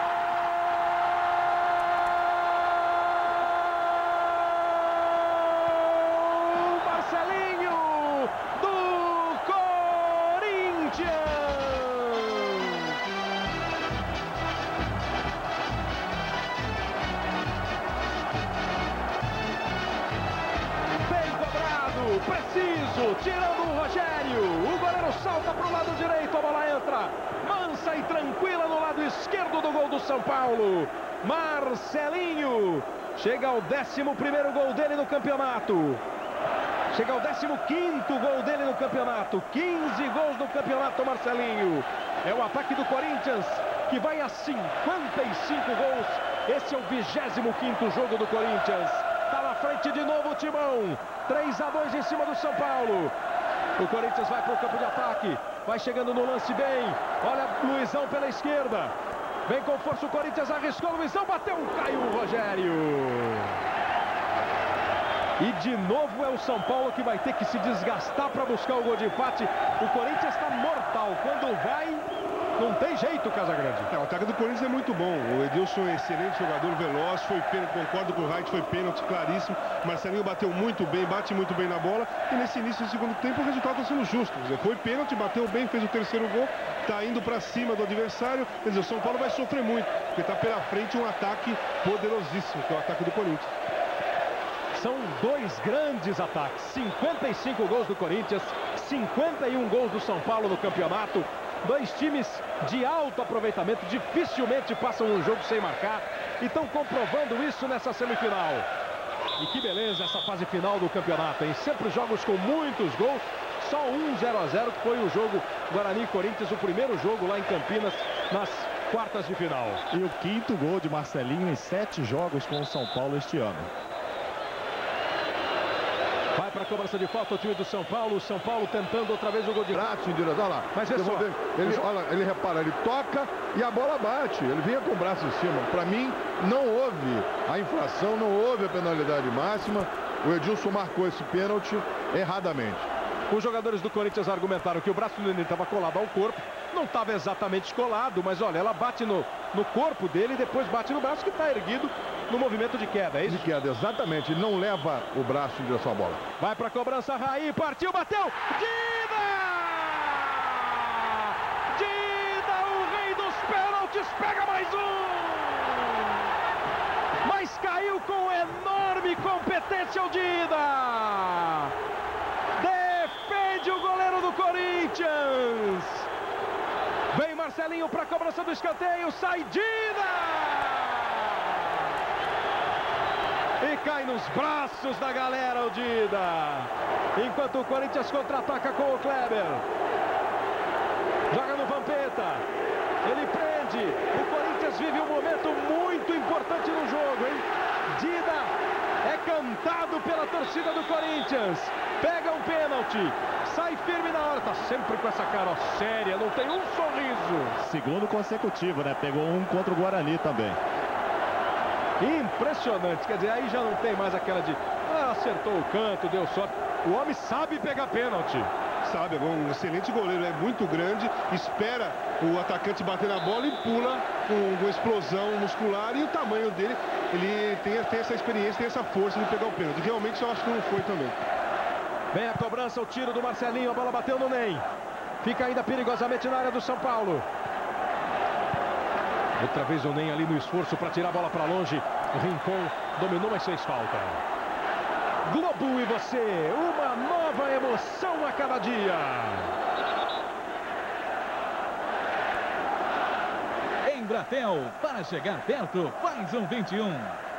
A: Preciso, tirando o Rogério, o goleiro salta para o lado direito, a bola entra, mansa e tranquila no lado esquerdo do gol do São Paulo. Marcelinho chega ao 11º gol dele no campeonato, chega ao 15º gol dele no campeonato, 15 gols no campeonato. Marcelinho é o ataque do Corinthians que vai a 55 gols, esse é o 25º jogo do Corinthians. Está na frente de novo o Timão. 3-2 em cima do São Paulo. O Corinthians vai para o campo de ataque. Vai chegando no lance bem. Olha Luizão pela esquerda. Vem com força o Corinthians. Arriscou o Luizão. Bateu. Caiu o Rogério. E de novo é o São Paulo que vai ter que se desgastar para buscar o gol de empate. O Corinthians está mortal. Quando vai, não tem jeito, Casagrande.
D: O ataque do Corinthians é muito bom. O Edilson é um excelente jogador, veloz. Foi pênalti, concordo com o Wright, foi pênalti claríssimo. Marcelinho bateu muito bem, bate muito bem na bola. E nesse início do segundo tempo o resultado está sendo justo. Quer dizer, foi pênalti, bateu bem, fez o 3º gol. Está indo para cima do adversário. Quer dizer, o São Paulo vai sofrer muito, porque está pela frente um ataque poderosíssimo, que é o ataque do Corinthians.
A: São 2 grandes ataques. 55 gols do Corinthians, 51 gols do São Paulo no campeonato. 2 times de alto aproveitamento, dificilmente passam um jogo sem marcar e estão comprovando isso nessa semifinal. E que beleza essa fase final do campeonato, hein? Sempre jogos com muitos gols, só um 0-0 que foi o jogo Guarani e Corinthians, o primeiro jogo lá em Campinas nas quartas de final.
C: E o 5º gol de Marcelinho em 7 jogos com o São Paulo este ano.
A: Vai para a cobrança de falta o time do São Paulo. O São Paulo tentando outra vez o gol de
F: braço em direção. Olha lá.
A: Mas é só.
F: Ele repara, ele toca e a bola bate. Ele vinha com o braço em cima. Para mim, não houve a infração, não houve a penalidade máxima. O Edilson marcou esse pênalti erradamente.
A: Os jogadores do Corinthians argumentaram que o braço do Nenê estava colado ao corpo. Não estava exatamente colado, mas olha, ela bate no corpo dele e depois bate no braço que está erguido no movimento de queda, é isso?
F: De queda, exatamente. Ele não leva o braço em direção à bola.
A: Vai para a cobrança, Raí, partiu, bateu! Dida! Dida, o rei dos pênaltis, pega mais um! Mas caiu com enorme competência o Dida! Defende o goleiro do Corinthians! Vem Marcelinho para a cobrança do escanteio, sai Dida! E cai nos braços da galera o Dida. Enquanto o Corinthians contra-ataca com o Kleber. Joga no Vampeta. Ele prende. O Corinthians vive um momento muito importante no jogo, hein? Dida é cantado pela torcida do Corinthians. Pega um pênalti. Sai firme na hora. Tá sempre com essa cara ó, séria. Não tem um sorriso.
C: 2º consecutivo, né? Pegou um contra o Guarani também.
A: Impressionante, quer dizer, aí já não tem mais aquela de acertou o canto, deu sorte. O homem sabe pegar pênalti.
D: Sabe, é um excelente goleiro, é muito grande, espera o atacante bater na bola e pula com uma explosão muscular. E o tamanho dele, ele tem essa experiência, tem essa força de pegar o pênalti. Realmente eu acho que não foi também.
A: Vem a cobrança, o tiro do Marcelinho, a bola bateu no Ney. Fica ainda perigosamente na área do São Paulo. Outra vez o Ney ali no esforço para tirar a bola para longe. O Rincon dominou, mas fez falta. Globo e você, uma nova emoção a cada dia.
K: Embratel, para chegar perto, faz um 21.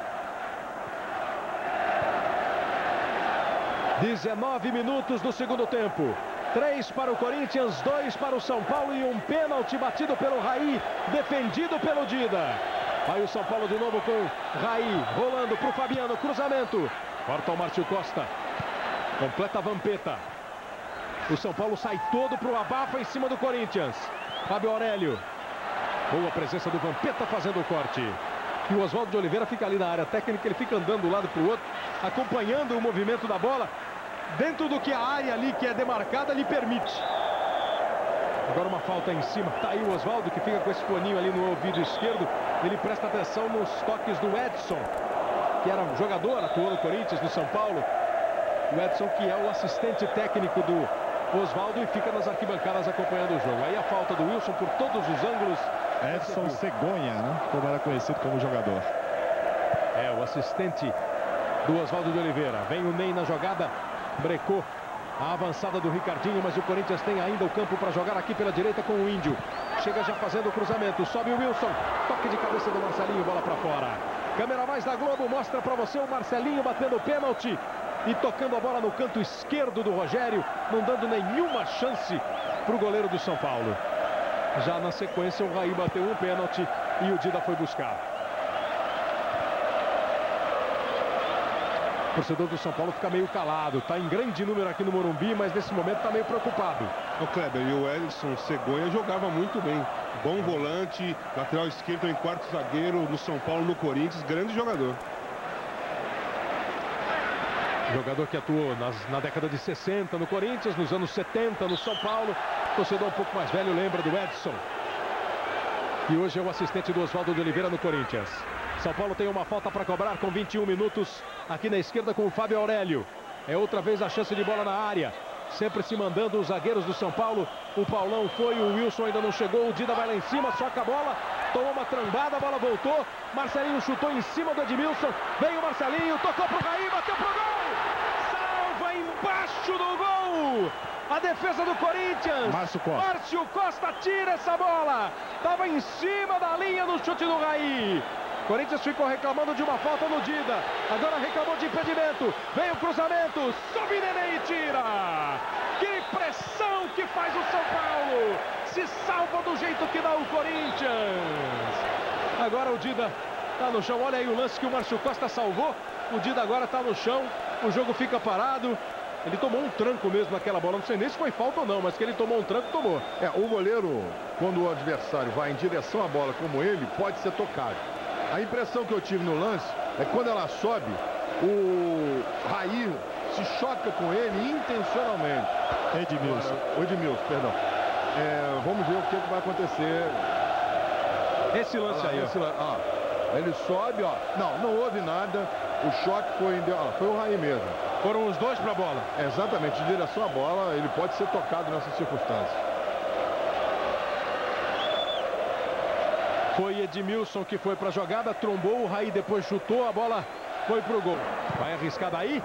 A: 19 minutos do segundo tempo. 3 para o Corinthians, 2 para o São Paulo e um pênalti batido pelo Raí, defendido pelo Dida. Vai o São Paulo de novo com Raí, rolando para o Fabiano, cruzamento. Corta o Márcio Costa, completa a vampeta. O São Paulo sai todo para o abafa em cima do Corinthians. Fábio Aurélio. Boa presença do vampeta fazendo o corte. E o Oswaldo de Oliveira fica ali na área técnica, ele fica andando de um lado para o outro, acompanhando o movimento da bola, dentro do que a área ali que é demarcada lhe permite. Agora uma falta em cima, tá aí o Oswaldo que fica com esse foninho ali no ouvido esquerdo, ele presta atenção nos toques do Edson, que era um jogador, atuou no Corinthians, no São Paulo. O Edson que é o assistente técnico do Oswaldo e fica nas arquibancadas acompanhando o jogo. Aí a falta do Wilson por todos os ângulos.
C: Edson Cegonha, né? Como era conhecido como jogador.
A: É, o assistente do Oswaldo de Oliveira. Vem o Ney na jogada, brecou a avançada do Ricardinho, mas o Corinthians tem ainda o campo para jogar aqui pela direita com o Índio. Chega já fazendo o cruzamento, sobe o Wilson, toque de cabeça do Marcelinho, bola para fora. Câmera mais da Globo mostra para você o Marcelinho batendo o pênalti e tocando a bola no canto esquerdo do Rogério, não dando nenhuma chance para o goleiro do São Paulo. Já na sequência o Raí bateu um pênalti e o Dida foi buscar. O torcedor do São Paulo fica meio calado, está em grande número aqui no Morumbi, mas nesse momento está meio preocupado.
D: O Kleber e o Edson Cegonha jogava muito bem. Bom volante, lateral esquerdo em quarto zagueiro no São Paulo, no Corinthians, grande jogador.
A: Jogador que atuou na década de 60 no Corinthians, nos anos 70 no São Paulo. Torcedor um pouco mais velho lembra do Edson. E hoje é o assistente do Oswaldo de Oliveira no Corinthians. São Paulo tem uma falta para cobrar com 21 minutos aqui na esquerda com o Fábio Aurélio. É outra vez a chance de bola na área. Sempre se mandando os zagueiros do São Paulo. O Paulão foi, o Wilson ainda não chegou. O Dida vai lá em cima, soca a bola. Tomou uma trambada, a bola voltou. Marcelinho chutou em cima do Edmilson. Veio o Marcelinho, tocou pro Raí, bateu pro gol. Salva embaixo do gol. A defesa do Corinthians. Márcio Costa tira essa bola. Estava em cima da linha no chute do Raí. Corinthians ficou reclamando de uma falta no Dida. Agora reclamou de impedimento. Vem o cruzamento. Sobe Nenê e tira. Que pressão que faz o São Paulo. Se salva do jeito que dá o Corinthians. Agora o Dida está no chão. Olha aí o lance que o Márcio Costa salvou. O Dida agora está no chão. O jogo fica parado. Ele tomou um tranco mesmo naquela bola. Não sei nem se foi falta ou não, mas que ele tomou um tranco, tomou.
F: O goleiro, quando o adversário vai em direção à bola como ele, pode ser tocado. A impressão que eu tive no lance é que quando ela sobe, o Raí se choca com ele intencionalmente. Edmilson, perdão. Vamos ver o que vai acontecer.
A: Esse lance aí,
F: ele sobe, ó. Não houve nada. O choque foi o Raí mesmo.
A: Foram os dois para a bola.
F: Exatamente, em direção à bola, ele pode ser tocado nessa circunstância.
A: Foi Edmilson que foi para a jogada, trombou, o Raí depois chutou, a bola foi para o gol. Vai arriscar daí?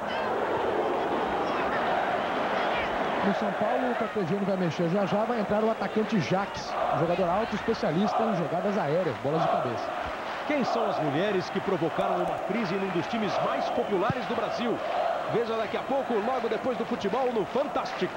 B: No São Paulo, o Carpegiani vai mexer já vai entrar o atacante Jaques, um jogador alto, especialista em jogadas aéreas, bolas de cabeça.
A: Quem são as mulheres que provocaram uma crise num dos times mais populares do Brasil? Veja daqui a pouco, logo depois do futebol, no Fantástico.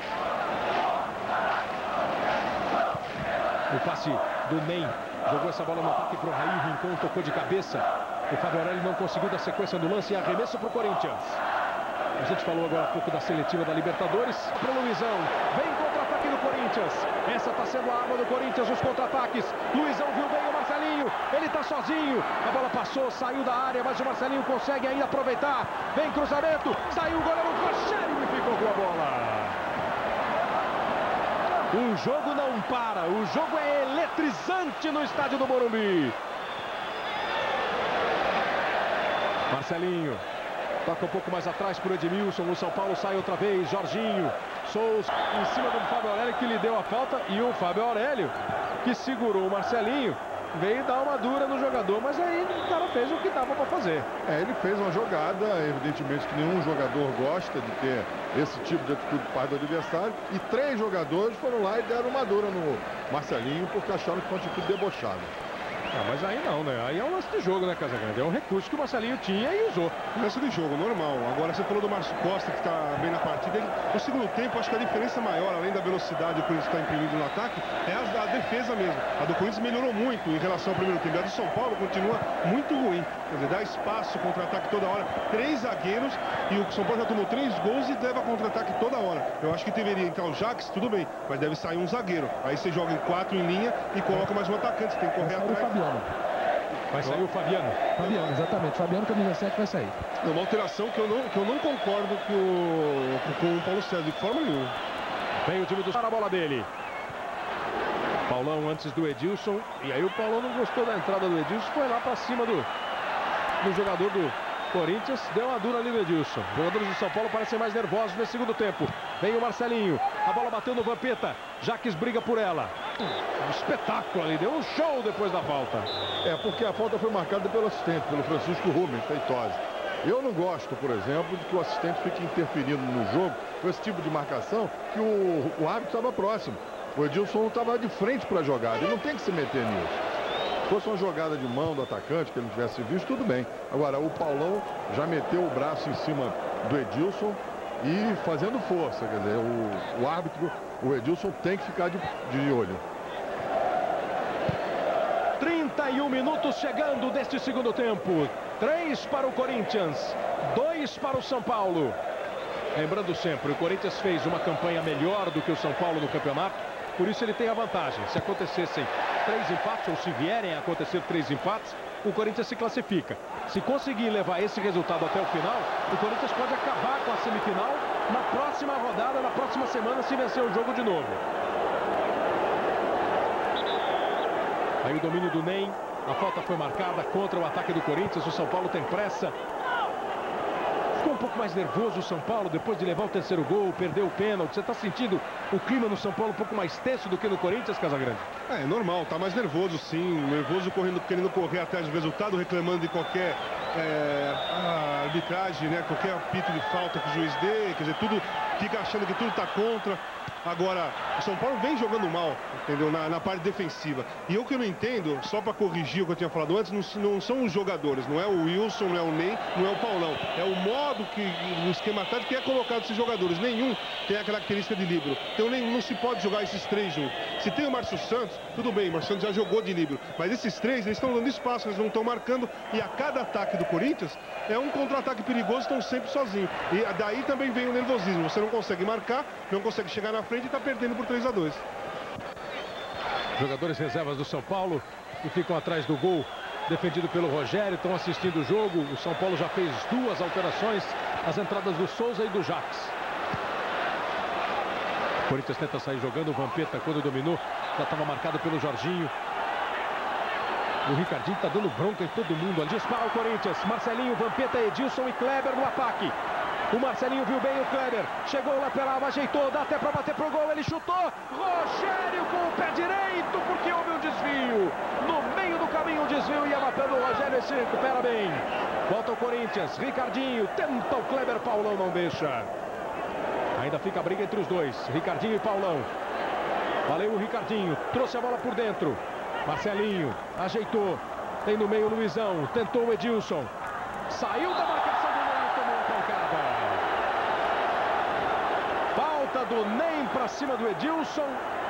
A: O passe do Ney, jogou essa bola no ataque para o Raí, Rincon tocou de cabeça. O Fábio Aurélio não conseguiu dar sequência no lance e arremesso para o Corinthians. A gente falou agora há pouco da seletiva da Libertadores. Para o Luizão, vem contra-ataque do Corinthians. Essa está sendo a arma do Corinthians, os contra-ataques. Luizão viu bem o Marcelinho, ele está sozinho. A bola passou, saiu da área, mas o Marcelinho consegue ainda aproveitar. Vem cruzamento, saiu o goleiro Rogério e ficou com a bola. O jogo não para, o jogo é eletrizante no estádio do Morumbi. Marcelinho toca um pouco mais atrás por Edmilson. O São Paulo sai outra vez. Jorginho, Souza em cima do Fábio Aurélio que lhe deu a falta. E o Fábio Aurélio que segurou o Marcelinho veio dar uma dura no jogador, mas aí o cara fez o que dava para fazer.
F: Ele fez uma jogada, evidentemente que nenhum jogador gosta de ter esse tipo de atitude por parte do adversário, e 3 jogadores foram lá e deram uma dura no Marcelinho porque acharam que foi uma atitude debochada.
A: Mas aí não, né? Aí é um lance de jogo, né, Casagrande? É um recurso que o Marcelinho tinha e usou.
D: Lance de jogo, normal. Agora você falou do Márcio Costa, que está bem na partida. No segundo tempo, acho que a diferença maior, além da velocidade que o Corinthians está imprimindo no ataque, é a defesa mesmo. A do Corinthians melhorou muito em relação ao primeiro tempo. A do São Paulo continua muito ruim. Quer dizer, dá espaço, contra-ataque toda hora. 3 zagueiros e o São Paulo já tomou 3 gols e leva contra-ataque toda hora. Eu acho que deveria entrar o Jax, tudo bem, mas deve sair um zagueiro. Aí você joga em 4 em linha e coloca mais um atacante. Você tem que correr atrás.
A: Vai sair o Fabiano.
B: Fabiano, exatamente. Fabiano, camisa 7, vai sair.
D: É uma alteração que eu não concordo com o Paulo César, de forma nenhuma.
A: Vem o time do... para a bola dele. Paulão antes do Edilson. E aí o Paulão não gostou da entrada do Edilson. Foi lá para cima do jogador do Corinthians. Deu uma dura ali no Edilson. Os jogadores do São Paulo parecem mais nervosos nesse segundo tempo. Vem o Marcelinho. A bola bateu no Vampeta. Jaques briga por ela. Um espetáculo ali. Deu um show depois da falta.
F: Porque a falta foi marcada pelo assistente, pelo Francisco Rubens Feitosa. Eu não gosto, por exemplo, de que o assistente fique interferindo no jogo com esse tipo de marcação, que o árbitro estava próximo. O Edilson não estava de frente para a jogada. Ele não tem que se meter nisso. Se fosse uma jogada de mão do atacante, que ele não tivesse visto, tudo bem. Agora, o Paulão já meteu o braço em cima do Edilson e fazendo força. Quer dizer, o árbitro, o Edilson, tem que ficar de olho.
A: 31 minutos chegando deste segundo tempo. 3 para o Corinthians, 2 para o São Paulo. Lembrando sempre, o Corinthians fez uma campanha melhor do que o São Paulo no campeonato. Por isso ele tem a vantagem. Se acontecessem 3 empates, ou se vierem a acontecer 3 empates, o Corinthians se classifica. Se conseguir levar esse resultado até o final, o Corinthians pode acabar com a semifinal na próxima rodada, na próxima semana, se vencer o jogo de novo. Aí o domínio do Ney. A falta foi marcada contra o ataque do Corinthians. O São Paulo tem pressa. Ficou um pouco mais nervoso o São Paulo depois de levar o terceiro gol, perdeu o pênalti. Você está sentindo o clima no São Paulo um pouco mais tenso do que no Corinthians, Casagrande?
D: É normal, tá mais nervoso sim. Nervoso querendo correr atrás do resultado, reclamando de qualquer arbitragem, né? Qualquer apito de falta que o juiz dê. Quer dizer, tudo fica achando que tudo está contra. Agora, o São Paulo vem jogando mal, entendeu? Na parte defensiva. E o que eu não entendo, só para corrigir o que eu tinha falado antes, não são os jogadores, não é o Wilson, não é o Ney, não é o Paulão. É o modo o esquema tático que é colocado esses jogadores. Nenhum tem a característica de líbero. Então não se pode jogar esses 3 juntos. Se tem o Márcio Santos, tudo bem, o Márcio Santos já jogou de líbero. Mas esses 3, eles estão dando espaço, eles não estão marcando. E a cada ataque do Corinthians é um contra-ataque perigoso, estão sempre sozinhos. E daí também vem o nervosismo. Você não consegue marcar, não consegue chegar na frente e está perdendo por 3-2.
A: Jogadores reservas do São Paulo que ficam atrás do gol defendido pelo Rogério, estão assistindo o jogo. O São Paulo já fez 2 alterações, as entradas do Souza e do Jax. O Corinthians tenta sair jogando, o Vampeta, quando dominou, já estava marcado pelo Jorginho. O Ricardinho está dando bronca em todo mundo. Dispara o Corinthians, Marcelinho, Vampeta, Edilson e Kleber no ataque. O Marcelinho viu bem o Kleber, chegou lá pela água, ajeitou, dá até para bater pro gol, ele chutou, Rogério com o pé direito, porque houve um desvio, no meio do caminho um desvio, ia matando o Rogério e se recupera bem. Volta o Corinthians, Ricardinho, tenta o Kleber, Paulão não deixa. Ainda fica a briga entre os dois, Ricardinho e Paulão. Valeu o Ricardinho, trouxe a bola por dentro, Marcelinho, ajeitou, tem no meio o Luizão, tentou o Edilson, saiu da marcação. Do Ney para cima do Edilson.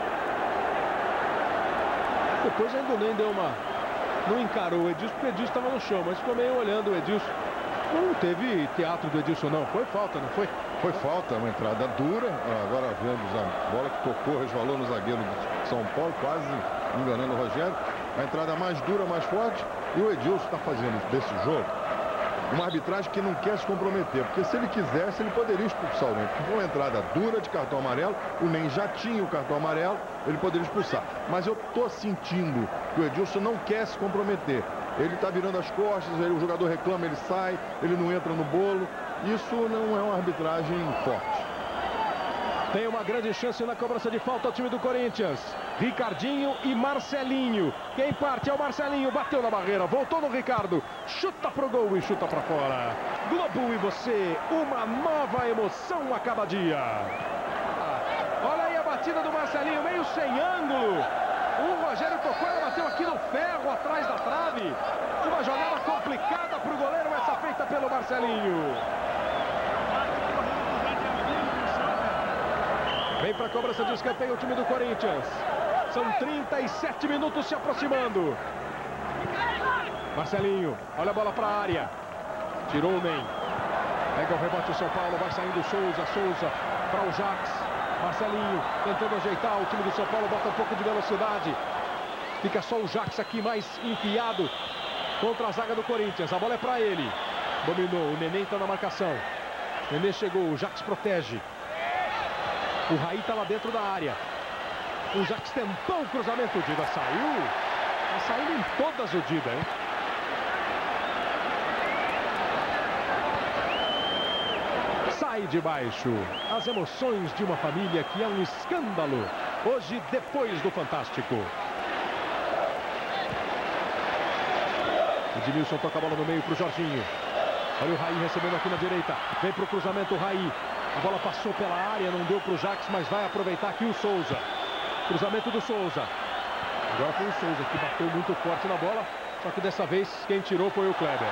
A: Depois ainda o Ney deu uma... Não encarou o Edilson, porque o Edilson estava no chão, mas ficou meio olhando o Edilson. Não teve teatro do Edilson, não. Foi falta, não foi?
F: Foi falta, uma entrada dura. Agora vemos a bola que tocou, resvalou no zagueiro de São Paulo, quase enganando o Rogério. A entrada mais dura, mais forte. E o Edilson está fazendo desse jogo uma arbitragem que não quer se comprometer, porque se ele quisesse, ele poderia expulsar o Ney. Com uma entrada dura de cartão amarelo, o Ney já tinha o cartão amarelo, ele poderia expulsar. Mas eu tô sentindo que o Edilson não quer se comprometer. Ele está virando as costas, o jogador reclama, ele sai, ele não entra no bolo. Isso não é uma arbitragem forte.
A: Tem uma grande chance na cobrança de falta ao time do Corinthians. Ricardinho e Marcelinho. Quem parte é o Marcelinho, bateu na barreira, voltou no Ricardo, chuta pro gol e chuta para fora. Globo e você, uma nova emoção a cada dia. Olha aí a batida do Marcelinho, meio sem ângulo. O Rogério tocou, ela bateu aqui no ferro, atrás da trave. Uma jogada complicada para o goleiro, essa feita pelo Marcelinho. Vem para a cobrança de escanteio o time do Corinthians. São 37 minutos se aproximando. Marcelinho, olha a bola para a área. Tirou o Ney. Pega o rebote o São Paulo, vai saindo Souza. Souza para o Jax. Marcelinho tentando ajeitar, o time do São Paulo bota um pouco de velocidade. Fica só o Jax aqui mais enfiado contra a zaga do Corinthians. A bola é para ele. Dominou, o Nenê está na marcação. Nenê chegou, o Jax protege. O Raí está lá dentro da área. O Jax tentou o cruzamento, o Dida saiu. Está saindo em todas o Dida, hein? Sai de baixo. As emoções de uma família que é um escândalo. Hoje, depois do Fantástico. Edmilson toca a bola no meio para o Jorginho. Olha o Raí recebendo aqui na direita. Vem para o cruzamento o Raí. A bola passou pela área, não deu para o Jax, mas vai aproveitar aqui o Souza. Cruzamento do Souza. Agora foi o Souza que bateu muito forte na bola. Só que dessa vez quem tirou foi o Kleber.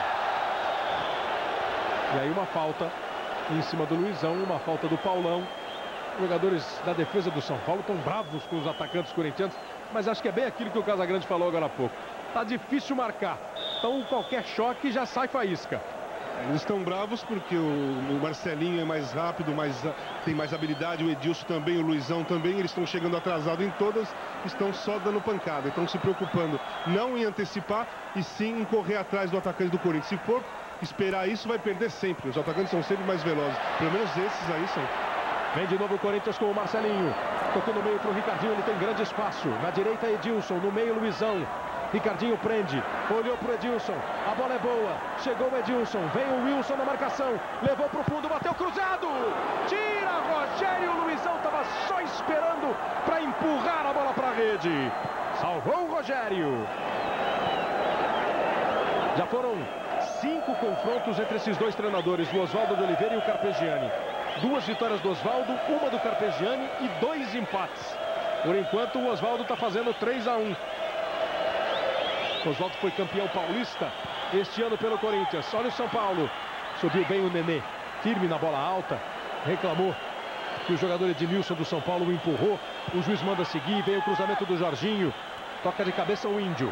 A: E aí uma falta em cima do Luizão, uma falta do Paulão. Os jogadores da defesa do São Paulo estão bravos com os atacantes corintianos. Mas acho que é bem aquilo que o Casagrande falou agora há pouco. Tá difícil marcar. Então qualquer choque já sai faísca.
D: Eles estão bravos porque o Marcelinho é mais rápido, tem mais habilidade, o Edilson também, o Luizão também. Eles estão chegando atrasados em todas, estão só dando pancada. Estão se preocupando não em antecipar e sim em correr atrás do atacante do Corinthians. Se for esperar isso, vai perder sempre. Os atacantes são sempre mais velozes. Pelo menos esses aí são.
A: Vem de novo o Corinthians com o Marcelinho. Tocou no meio para o Ricardinho, ele tem grande espaço. Na direita Edilson, no meio Luizão. Ricardinho prende, olhou para o Edilson, a bola é boa, chegou o Edilson, vem o Wilson na marcação, levou para o fundo, bateu cruzado, tira Rogério, o Luizão estava só esperando para empurrar a bola para a rede, salvou o Rogério. Já foram 5 confrontos entre esses dois treinadores, o Oswaldo de Oliveira e o Carpegiani. 2 vitórias do Oswaldo, 1 do Carpegiani e 2 empates. Por enquanto o Oswaldo está fazendo 3-1. Oswaldo foi campeão paulista este ano pelo Corinthians. Olha o São Paulo. Subiu bem o Nenê. Firme na bola alta. Reclamou que o jogador Edmilson do São Paulo o empurrou. O juiz manda seguir. Vem o cruzamento do Jorginho. Toca de cabeça o Índio.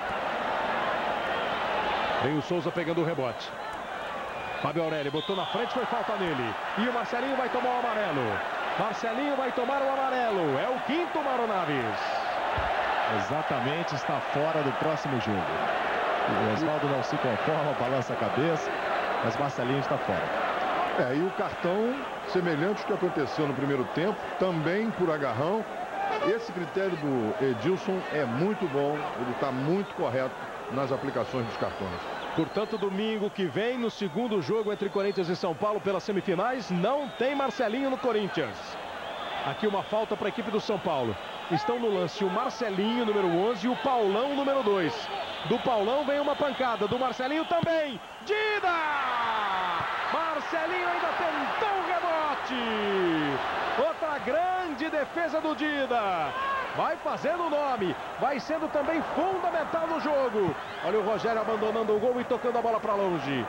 A: Vem o Souza pegando o rebote. Fábio Aurélio botou na frente, foi falta nele. E o Marcelinho vai tomar o amarelo. Marcelinho vai tomar o amarelo. É o 5º, Mauro Naves.
C: Exatamente, está fora do próximo jogo. O Oswaldo não se conforma, balança a cabeça, mas Marcelinho está fora.
F: E o cartão semelhante ao que aconteceu no primeiro tempo, também por agarrão. Esse critério do Edilson é muito bom, ele está muito correto nas aplicações dos cartões.
A: Portanto, domingo que vem, no segundo jogo entre Corinthians e São Paulo pelas semifinais, não tem Marcelinho no Corinthians. Aqui uma falta para a equipe do São Paulo. Estão no lance o Marcelinho, número 11, e o Paulão, número 2. Do Paulão vem uma pancada, do Marcelinho também. Dida! Marcelinho ainda tentou o rebote. Outra grande defesa do Dida. Vai fazendo o nome, vai sendo também fundamental no jogo. Olha o Rogério abandonando o gol e tocando a bola para longe.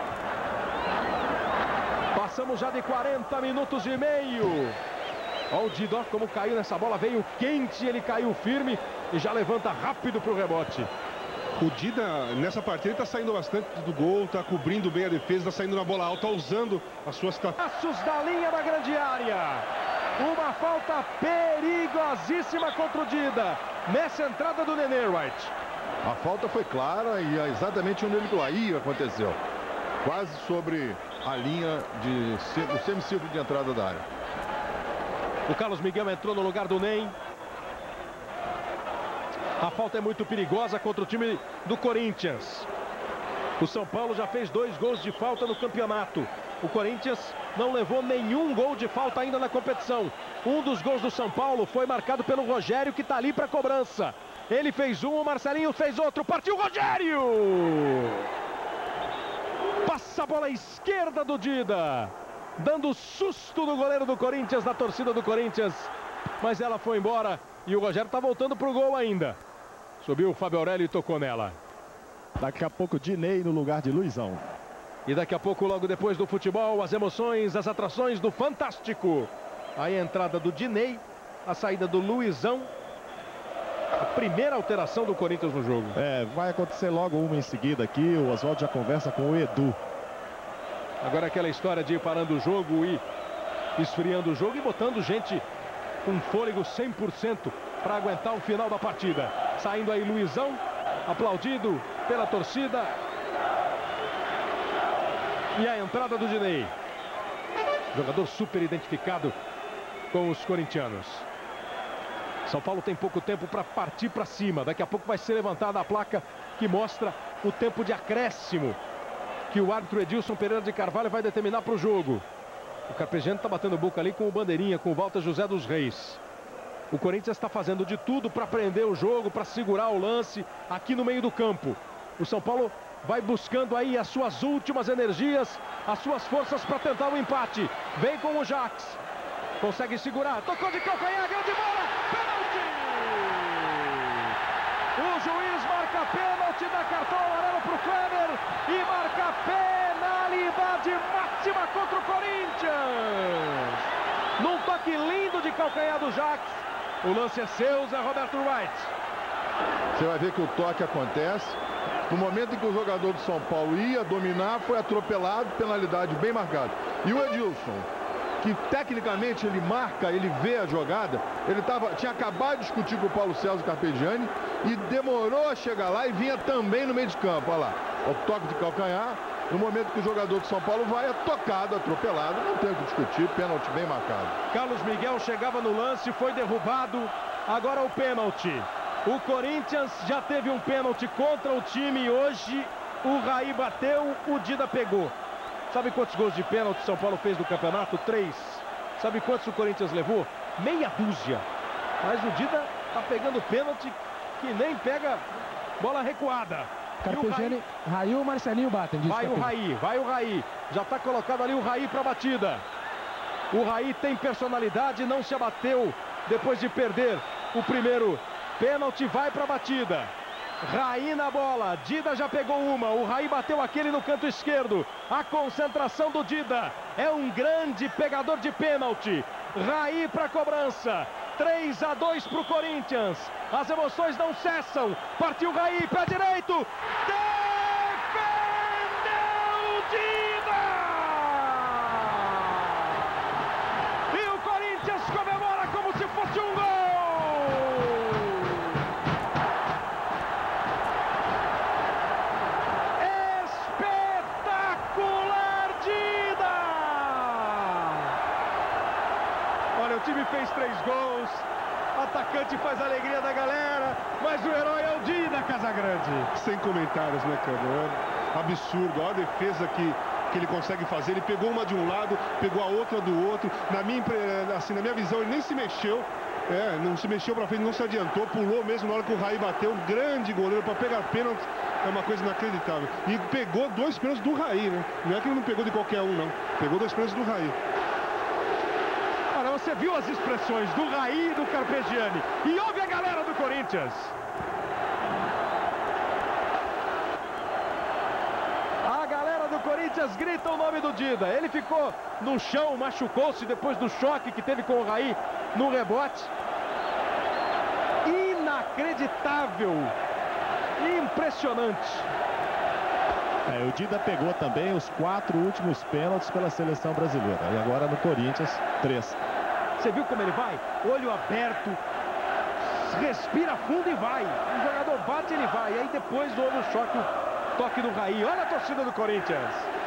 A: Passamos já de 40 minutos e meio. Olha o Dida, como caiu nessa bola, veio quente, ele caiu firme e já levanta rápido para o rebote.
D: O Dida, nessa partida, está saindo bastante do gol, está cobrindo bem a defesa, está saindo na bola alta, usando as suas...
A: Passos da linha da grande área. Uma falta perigosíssima contra o Dida, nessa entrada do Nenê, Wright.
F: A falta foi clara e é exatamente onde ele aí aconteceu. Quase sobre a linha do semicírculo de entrada da área.
A: O Carlos Miguel entrou no lugar do Ney. A falta é muito perigosa contra o time do Corinthians. O São Paulo já fez 2 gols de falta no campeonato. O Corinthians não levou nenhum gol de falta ainda na competição. Um dos gols do São Paulo foi marcado pelo Rogério, que está ali para cobrança. Ele fez um, o Marcelinho fez outro, partiu o Rogério! Passa a bola à esquerda do Dida, dando susto no goleiro do Corinthians, da torcida do Corinthians. Mas ela foi embora e o Rogério está voltando para o gol ainda. Subiu o Fábio Aurélio e tocou nela.
C: Daqui a pouco, Dinei no lugar de Luizão.
A: E daqui a pouco, logo depois do futebol, as emoções, as atrações do Fantástico. Aí a entrada do Dinei, a saída do Luizão. A primeira alteração do Corinthians no jogo.
C: Vai acontecer logo uma em seguida aqui. O Oswaldo já conversa com o Edu.
A: Agora aquela história de ir parando o jogo e esfriando o jogo e botando gente com fôlego 100% para aguentar o final da partida. Saindo aí Luizão, aplaudido pela torcida. E a entrada do Dinei. Jogador super identificado com os corintianos. São Paulo tem pouco tempo para partir para cima. Daqui a pouco vai ser levantada a placa que mostra o tempo de acréscimo que o árbitro Edilson Pereira de Carvalho vai determinar para o jogo. O Carpegiani está batendo boca ali com o bandeirinha, com o Walter José dos Reis. O Corinthians está fazendo de tudo para prender o jogo, para segurar o lance aqui no meio do campo. O São Paulo vai buscando aí as suas últimas energias, as suas forças para tentar o empate. Vem com o Jax. Consegue segurar. Tocou de calcanhar, grande bola. Pênalti! O juiz marca pênalti, dá cartão amarelo para o Kleber e marca penalidade máxima contra o Corinthians. Num toque lindo de calcanhar do Jax. O lance é seu, Zé Roberto Wright.
F: Você vai ver que o toque acontece. No momento em que o jogador do São Paulo ia dominar, foi atropelado, penalidade bem marcada. E o Edilson, que tecnicamente ele marca, ele vê a jogada, ele tinha acabado de discutir com o Paulo César Carpegiani e demorou a chegar lá e vinha também no meio de campo. Olha lá, o toque de calcanhar. No momento que o jogador de São Paulo vai, é tocado, atropelado, não tem o que discutir, pênalti bem marcado.
A: Carlos Miguel chegava no lance, foi derrubado, agora o pênalti. O Corinthians já teve um pênalti contra o time e hoje o Raí bateu, o Dida pegou. Sabe quantos gols de pênalti São Paulo fez no campeonato? 3. Sabe quantos o Corinthians levou? Meia dúzia. Mas o Dida tá pegando pênalti que nem pega bola recuada.
B: Carpegiani, Raí ou Marcelinho batem?
A: Vai o Raí. Já está colocado ali o Raí para a batida. O Raí tem personalidade, não se abateu depois de perder o primeiro pênalti, vai para a batida. Raí na bola, Dida já pegou uma, o Raí bateu aquele no canto esquerdo. A concentração do Dida, é um grande pegador de pênalti. Raí para a cobrança, 3-2 para o Corinthians. As emoções não cessam, partiu Raí, pé direito, defendeu Dida! E o Corinthians comemora como se fosse um gol! O time fez 3 gols, o atacante faz a alegria da galera, mas o herói é o Dida, Casagrande.
D: Sem comentários, né, cara? Absurdo, olha a defesa que ele consegue fazer. Ele pegou uma de um lado, pegou a outra do outro. Na minha visão, ele nem se mexeu. Não se mexeu pra frente, não se adiantou, pulou mesmo na hora que o Raí bateu. Um grande goleiro para pegar pênalti. É uma coisa inacreditável. E pegou 2 pênaltis do Raí, né? Não é que ele não pegou de qualquer um, não. Pegou 2 pênaltis do Raí.
A: Você viu as expressões do Raí e do Carpegiani. E ouve a galera do Corinthians. A galera do Corinthians grita o nome do Dida. Ele ficou no chão, machucou-se depois do choque que teve com o Raí no rebote. Inacreditável. Impressionante.
C: O Dida pegou também os 4 últimos pênaltis pela seleção brasileira. E agora no Corinthians, 3.
A: Você viu como ele vai? Olho aberto, respira fundo e vai. O jogador bate, ele vai. E aí depois houve o choque, o toque do Raí. Olha a torcida do Corinthians.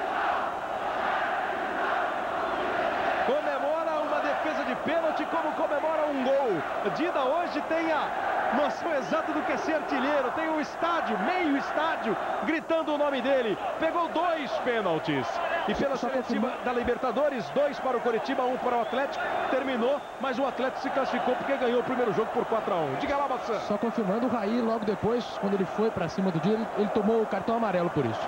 A: Comemora uma defesa de pênalti como comemora um gol. Dida hoje tem a noção exata do que é ser artilheiro. Tem um estádio, meio estádio, gritando o nome dele. Pegou 2 pênaltis. E pela seletiva da Libertadores, 2 para o Coritiba, 1 para o Atlético. Terminou, mas o Atlético se classificou porque ganhou o primeiro jogo por 4-1. Diga lá, Bassan.
B: Só confirmando, o Raí logo depois, quando ele foi para cima do Dida, ele tomou o cartão amarelo por isso.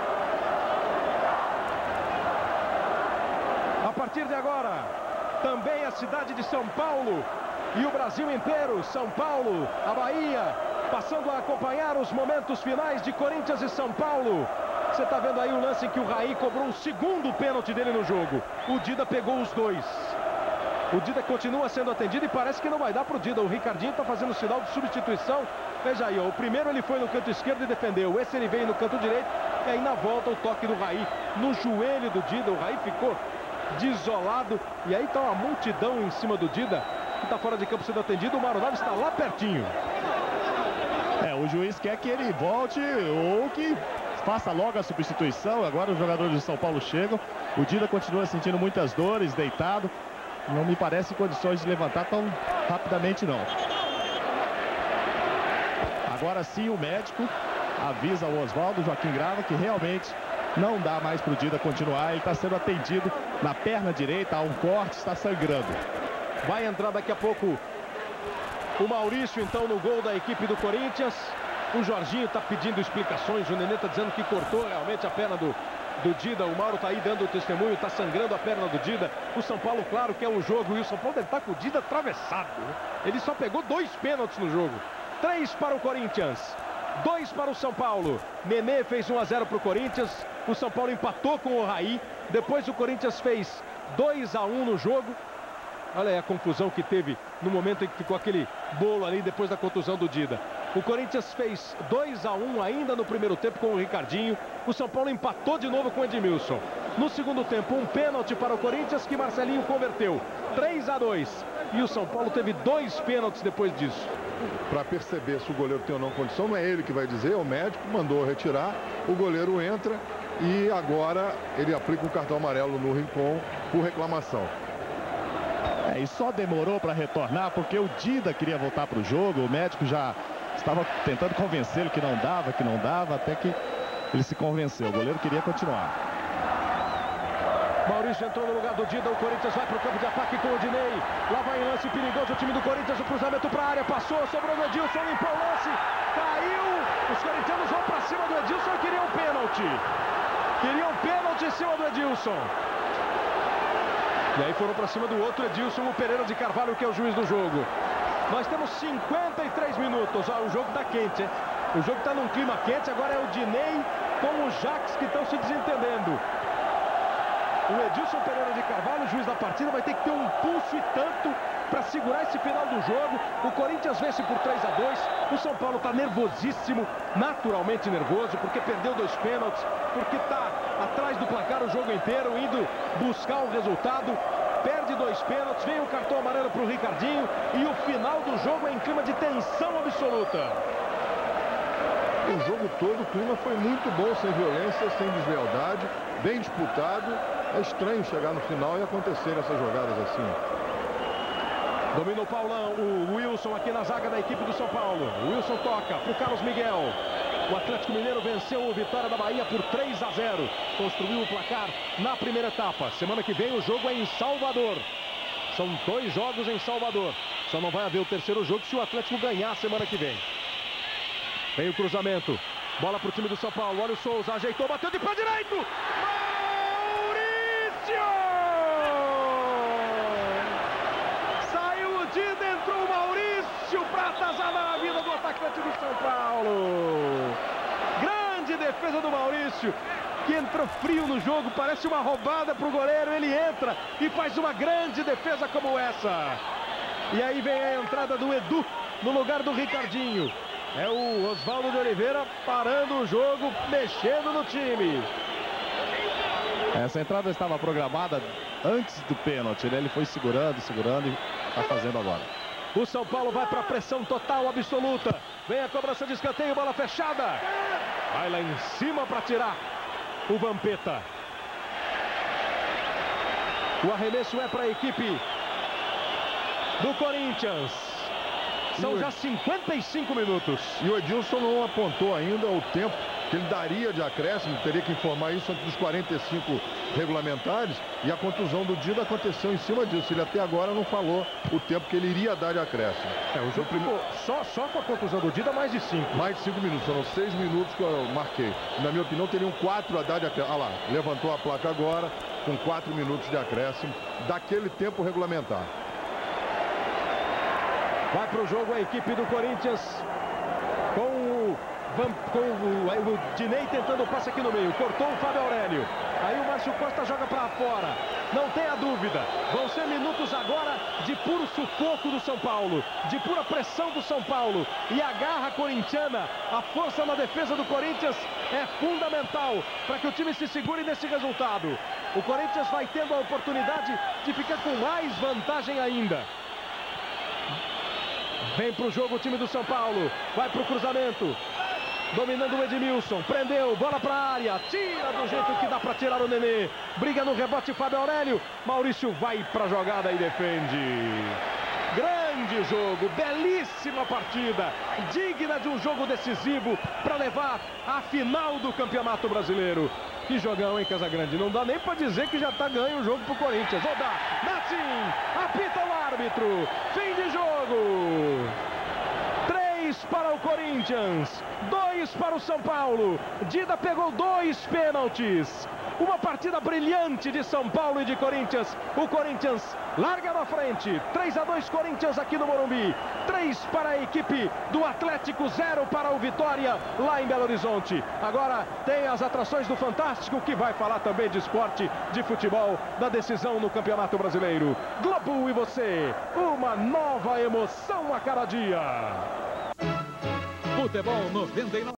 A: A partir de agora, também a cidade de São Paulo e o Brasil inteiro, São Paulo, a Bahia, passando a acompanhar os momentos finais de Corinthians e São Paulo. Você está vendo aí o lance em que o Raí cobrou o segundo pênalti dele no jogo. O Dida pegou os dois. O Dida continua sendo atendido e parece que não vai dar para o Dida. O Ricardinho está fazendo sinal de substituição. Veja aí, ó, o primeiro ele foi no canto esquerdo e defendeu. Esse ele veio no canto direito. E aí na volta o toque do Raí no joelho do Dida. O Raí ficou desolado. E aí está uma multidão em cima do Dida, que está fora de campo sendo atendido. O Mauro Naves está lá pertinho.
C: O juiz quer que ele volte ou que faça logo a substituição. Agora os jogadores de São Paulo chegam. O Dida continua sentindo muitas dores, deitado. Não me parece em condições de levantar tão rapidamente, não. Agora sim o médico avisa o Oswaldo Joaquim Grava que realmente não dá mais para o Dida continuar. Ele está sendo atendido na perna direita, há um corte, está sangrando.
A: Vai entrar daqui a pouco o Maurício, então, no gol da equipe do Corinthians. O Jorginho está pedindo explicações. O Nenê está dizendo que cortou realmente a perna do Dida. O Mauro está aí dando o testemunho. Está sangrando a perna do Dida. O São Paulo, claro, que é o jogo. E o São Paulo deve estar com o Dida atravessado, né? Ele só pegou 2 pênaltis no jogo. 3 para o Corinthians, 2 para o São Paulo. Nenê fez 1-0 para o Corinthians. O São Paulo empatou com o Raí. Depois o Corinthians fez 2-1 no jogo. Olha aí a confusão que teve no momento em que ficou aquele bolo ali depois da contusão do Dida. O Corinthians fez 2-1 ainda no primeiro tempo com o Ricardinho. O São Paulo empatou de novo com o Edmilson. No segundo tempo, um pênalti para o Corinthians que Marcelinho converteu. 3-2. E o São Paulo teve 2 pênaltis depois disso.
F: Para perceber se o goleiro tem ou não condição, não é ele que vai dizer, é o médico, mandou retirar. O goleiro entra e agora ele aplica um cartão amarelo no Rincon por reclamação.
C: E só demorou para retornar porque o Dida queria voltar para o jogo. O médico já estava tentando convencê-lo que não dava, até que ele se convenceu. O goleiro queria continuar.
A: Maurício entrou no lugar do Dida. O Corinthians vai para o campo de ataque com o Dinei. Lá vai em lance perigoso o time do Corinthians. O cruzamento para a área, passou, sobrou no Edilson, limpou o lance, caiu. Os corintianos vão para cima do Edilson e queriam pênalti. Queriam pênalti em cima do Edilson. E aí foram para cima do outro Edilson, o Pereira de Carvalho, que é o juiz do jogo. Nós temos 53 minutos. O jogo está quente, hein? O jogo está num clima quente. Agora é o Dinei com o Jax que estão se desentendendo. O Edilson Pereira de Carvalho, juiz da partida, vai ter que ter um pulso e tanto para segurar esse final do jogo. O Corinthians vence por 3-2. O São Paulo está nervosíssimo, naturalmente nervoso, porque perdeu 2 pênaltis, porque está atrás do placar o jogo inteiro, indo buscar um resultado. Perde 2 pênaltis, vem o cartão amarelo para o Ricardinho e o final do jogo é em clima de tensão absoluta.
F: O jogo todo, o clima foi muito bom, sem violência, sem deslealdade, bem disputado. É estranho chegar no final e acontecer essas jogadas assim.
A: Domina o Paulão, o Wilson aqui na zaga da equipe do São Paulo. O Wilson toca para o Carlos Miguel. O Atlético Mineiro venceu o Vitória da Bahia por 3-0. Construiu o placar na primeira etapa. Semana que vem o jogo é em Salvador. São 2 jogos em Salvador. Só não vai haver o terceiro jogo se o Atlético ganhar a semana que vem. Vem o cruzamento. Bola para o time do São Paulo. Olha o Souza, ajeitou, bateu de pé direito. Maurício! Saiu o Dida, entrou o Maurício para atazanar a vida do atacante do São Paulo. Grande defesa do Maurício, que entrou frio no jogo, parece uma roubada para o goleiro. Ele entra e faz uma grande defesa como essa. E aí vem a entrada do Edu no lugar do Ricardinho. É o Oswaldo de Oliveira parando o jogo, mexendo no time.
C: Essa entrada estava programada antes do pênalti, né? Ele foi segurando e está fazendo agora.
A: O São Paulo vai para a pressão total, absoluta. Vem a cobrança de escanteio, bola fechada. Vai lá em cima para tirar o Vampeta. O arremesso é para a equipe do Corinthians. São já 55 minutos.
F: E o Edilson não apontou ainda o tempo que ele daria de acréscimo, teria que informar isso antes dos 45 regulamentares, e a contusão do Dida aconteceu em cima disso. Ele até agora não falou o tempo que ele iria dar de acréscimo.
A: O jogo ficou só com a contusão do Dida mais de 5.
F: Mais de 5 minutos, foram 6 minutos que eu marquei. Na minha opinião, teriam 4 a dar de acréscimo. Olha lá, levantou a placa agora, com 4 minutos de acréscimo, daquele tempo regulamentar.
A: Vai para o jogo a equipe do Corinthians com o Dinei tentando o passe aqui no meio. Cortou o Fábio Aurélio. Aí o Márcio Costa joga para fora. Não tenha dúvida. Vão ser minutos agora de puro sufoco do São Paulo. De pura pressão do São Paulo. E a garra corintiana, a força na defesa do Corinthians é fundamental para que o time se segure nesse resultado. O Corinthians vai tendo a oportunidade de ficar com mais vantagem ainda. Vem para o jogo o time do São Paulo. Vai para o cruzamento. Dominando o Edmilson. Prendeu. Bola para a área. Tira do jeito que dá para tirar o Nenê. Briga no rebote Fábio Aurélio. Maurício vai para a jogada e defende. Grande jogo. Belíssima partida. Digna de um jogo decisivo para levar à final do Campeonato Brasileiro. Que jogão, hein, Casagrande? Não dá nem para dizer que já está ganho o jogo pro Corinthians. Ou dá? Dá sim! Apita o árbitro. Fim de jogo. 3 para o Corinthians, 2 para o São Paulo. Dida pegou 2 pênaltis. Uma partida brilhante de São Paulo e de Corinthians. O Corinthians larga na frente. 3-2 Corinthians aqui no Morumbi. 3 para a equipe do Atlético, 0 para o Vitória lá em Belo Horizonte. Agora tem as atrações do Fantástico, que vai falar também de esporte, de futebol, da decisão no Campeonato Brasileiro. Globo e você, uma nova emoção a cada dia.
K: Futebol 99.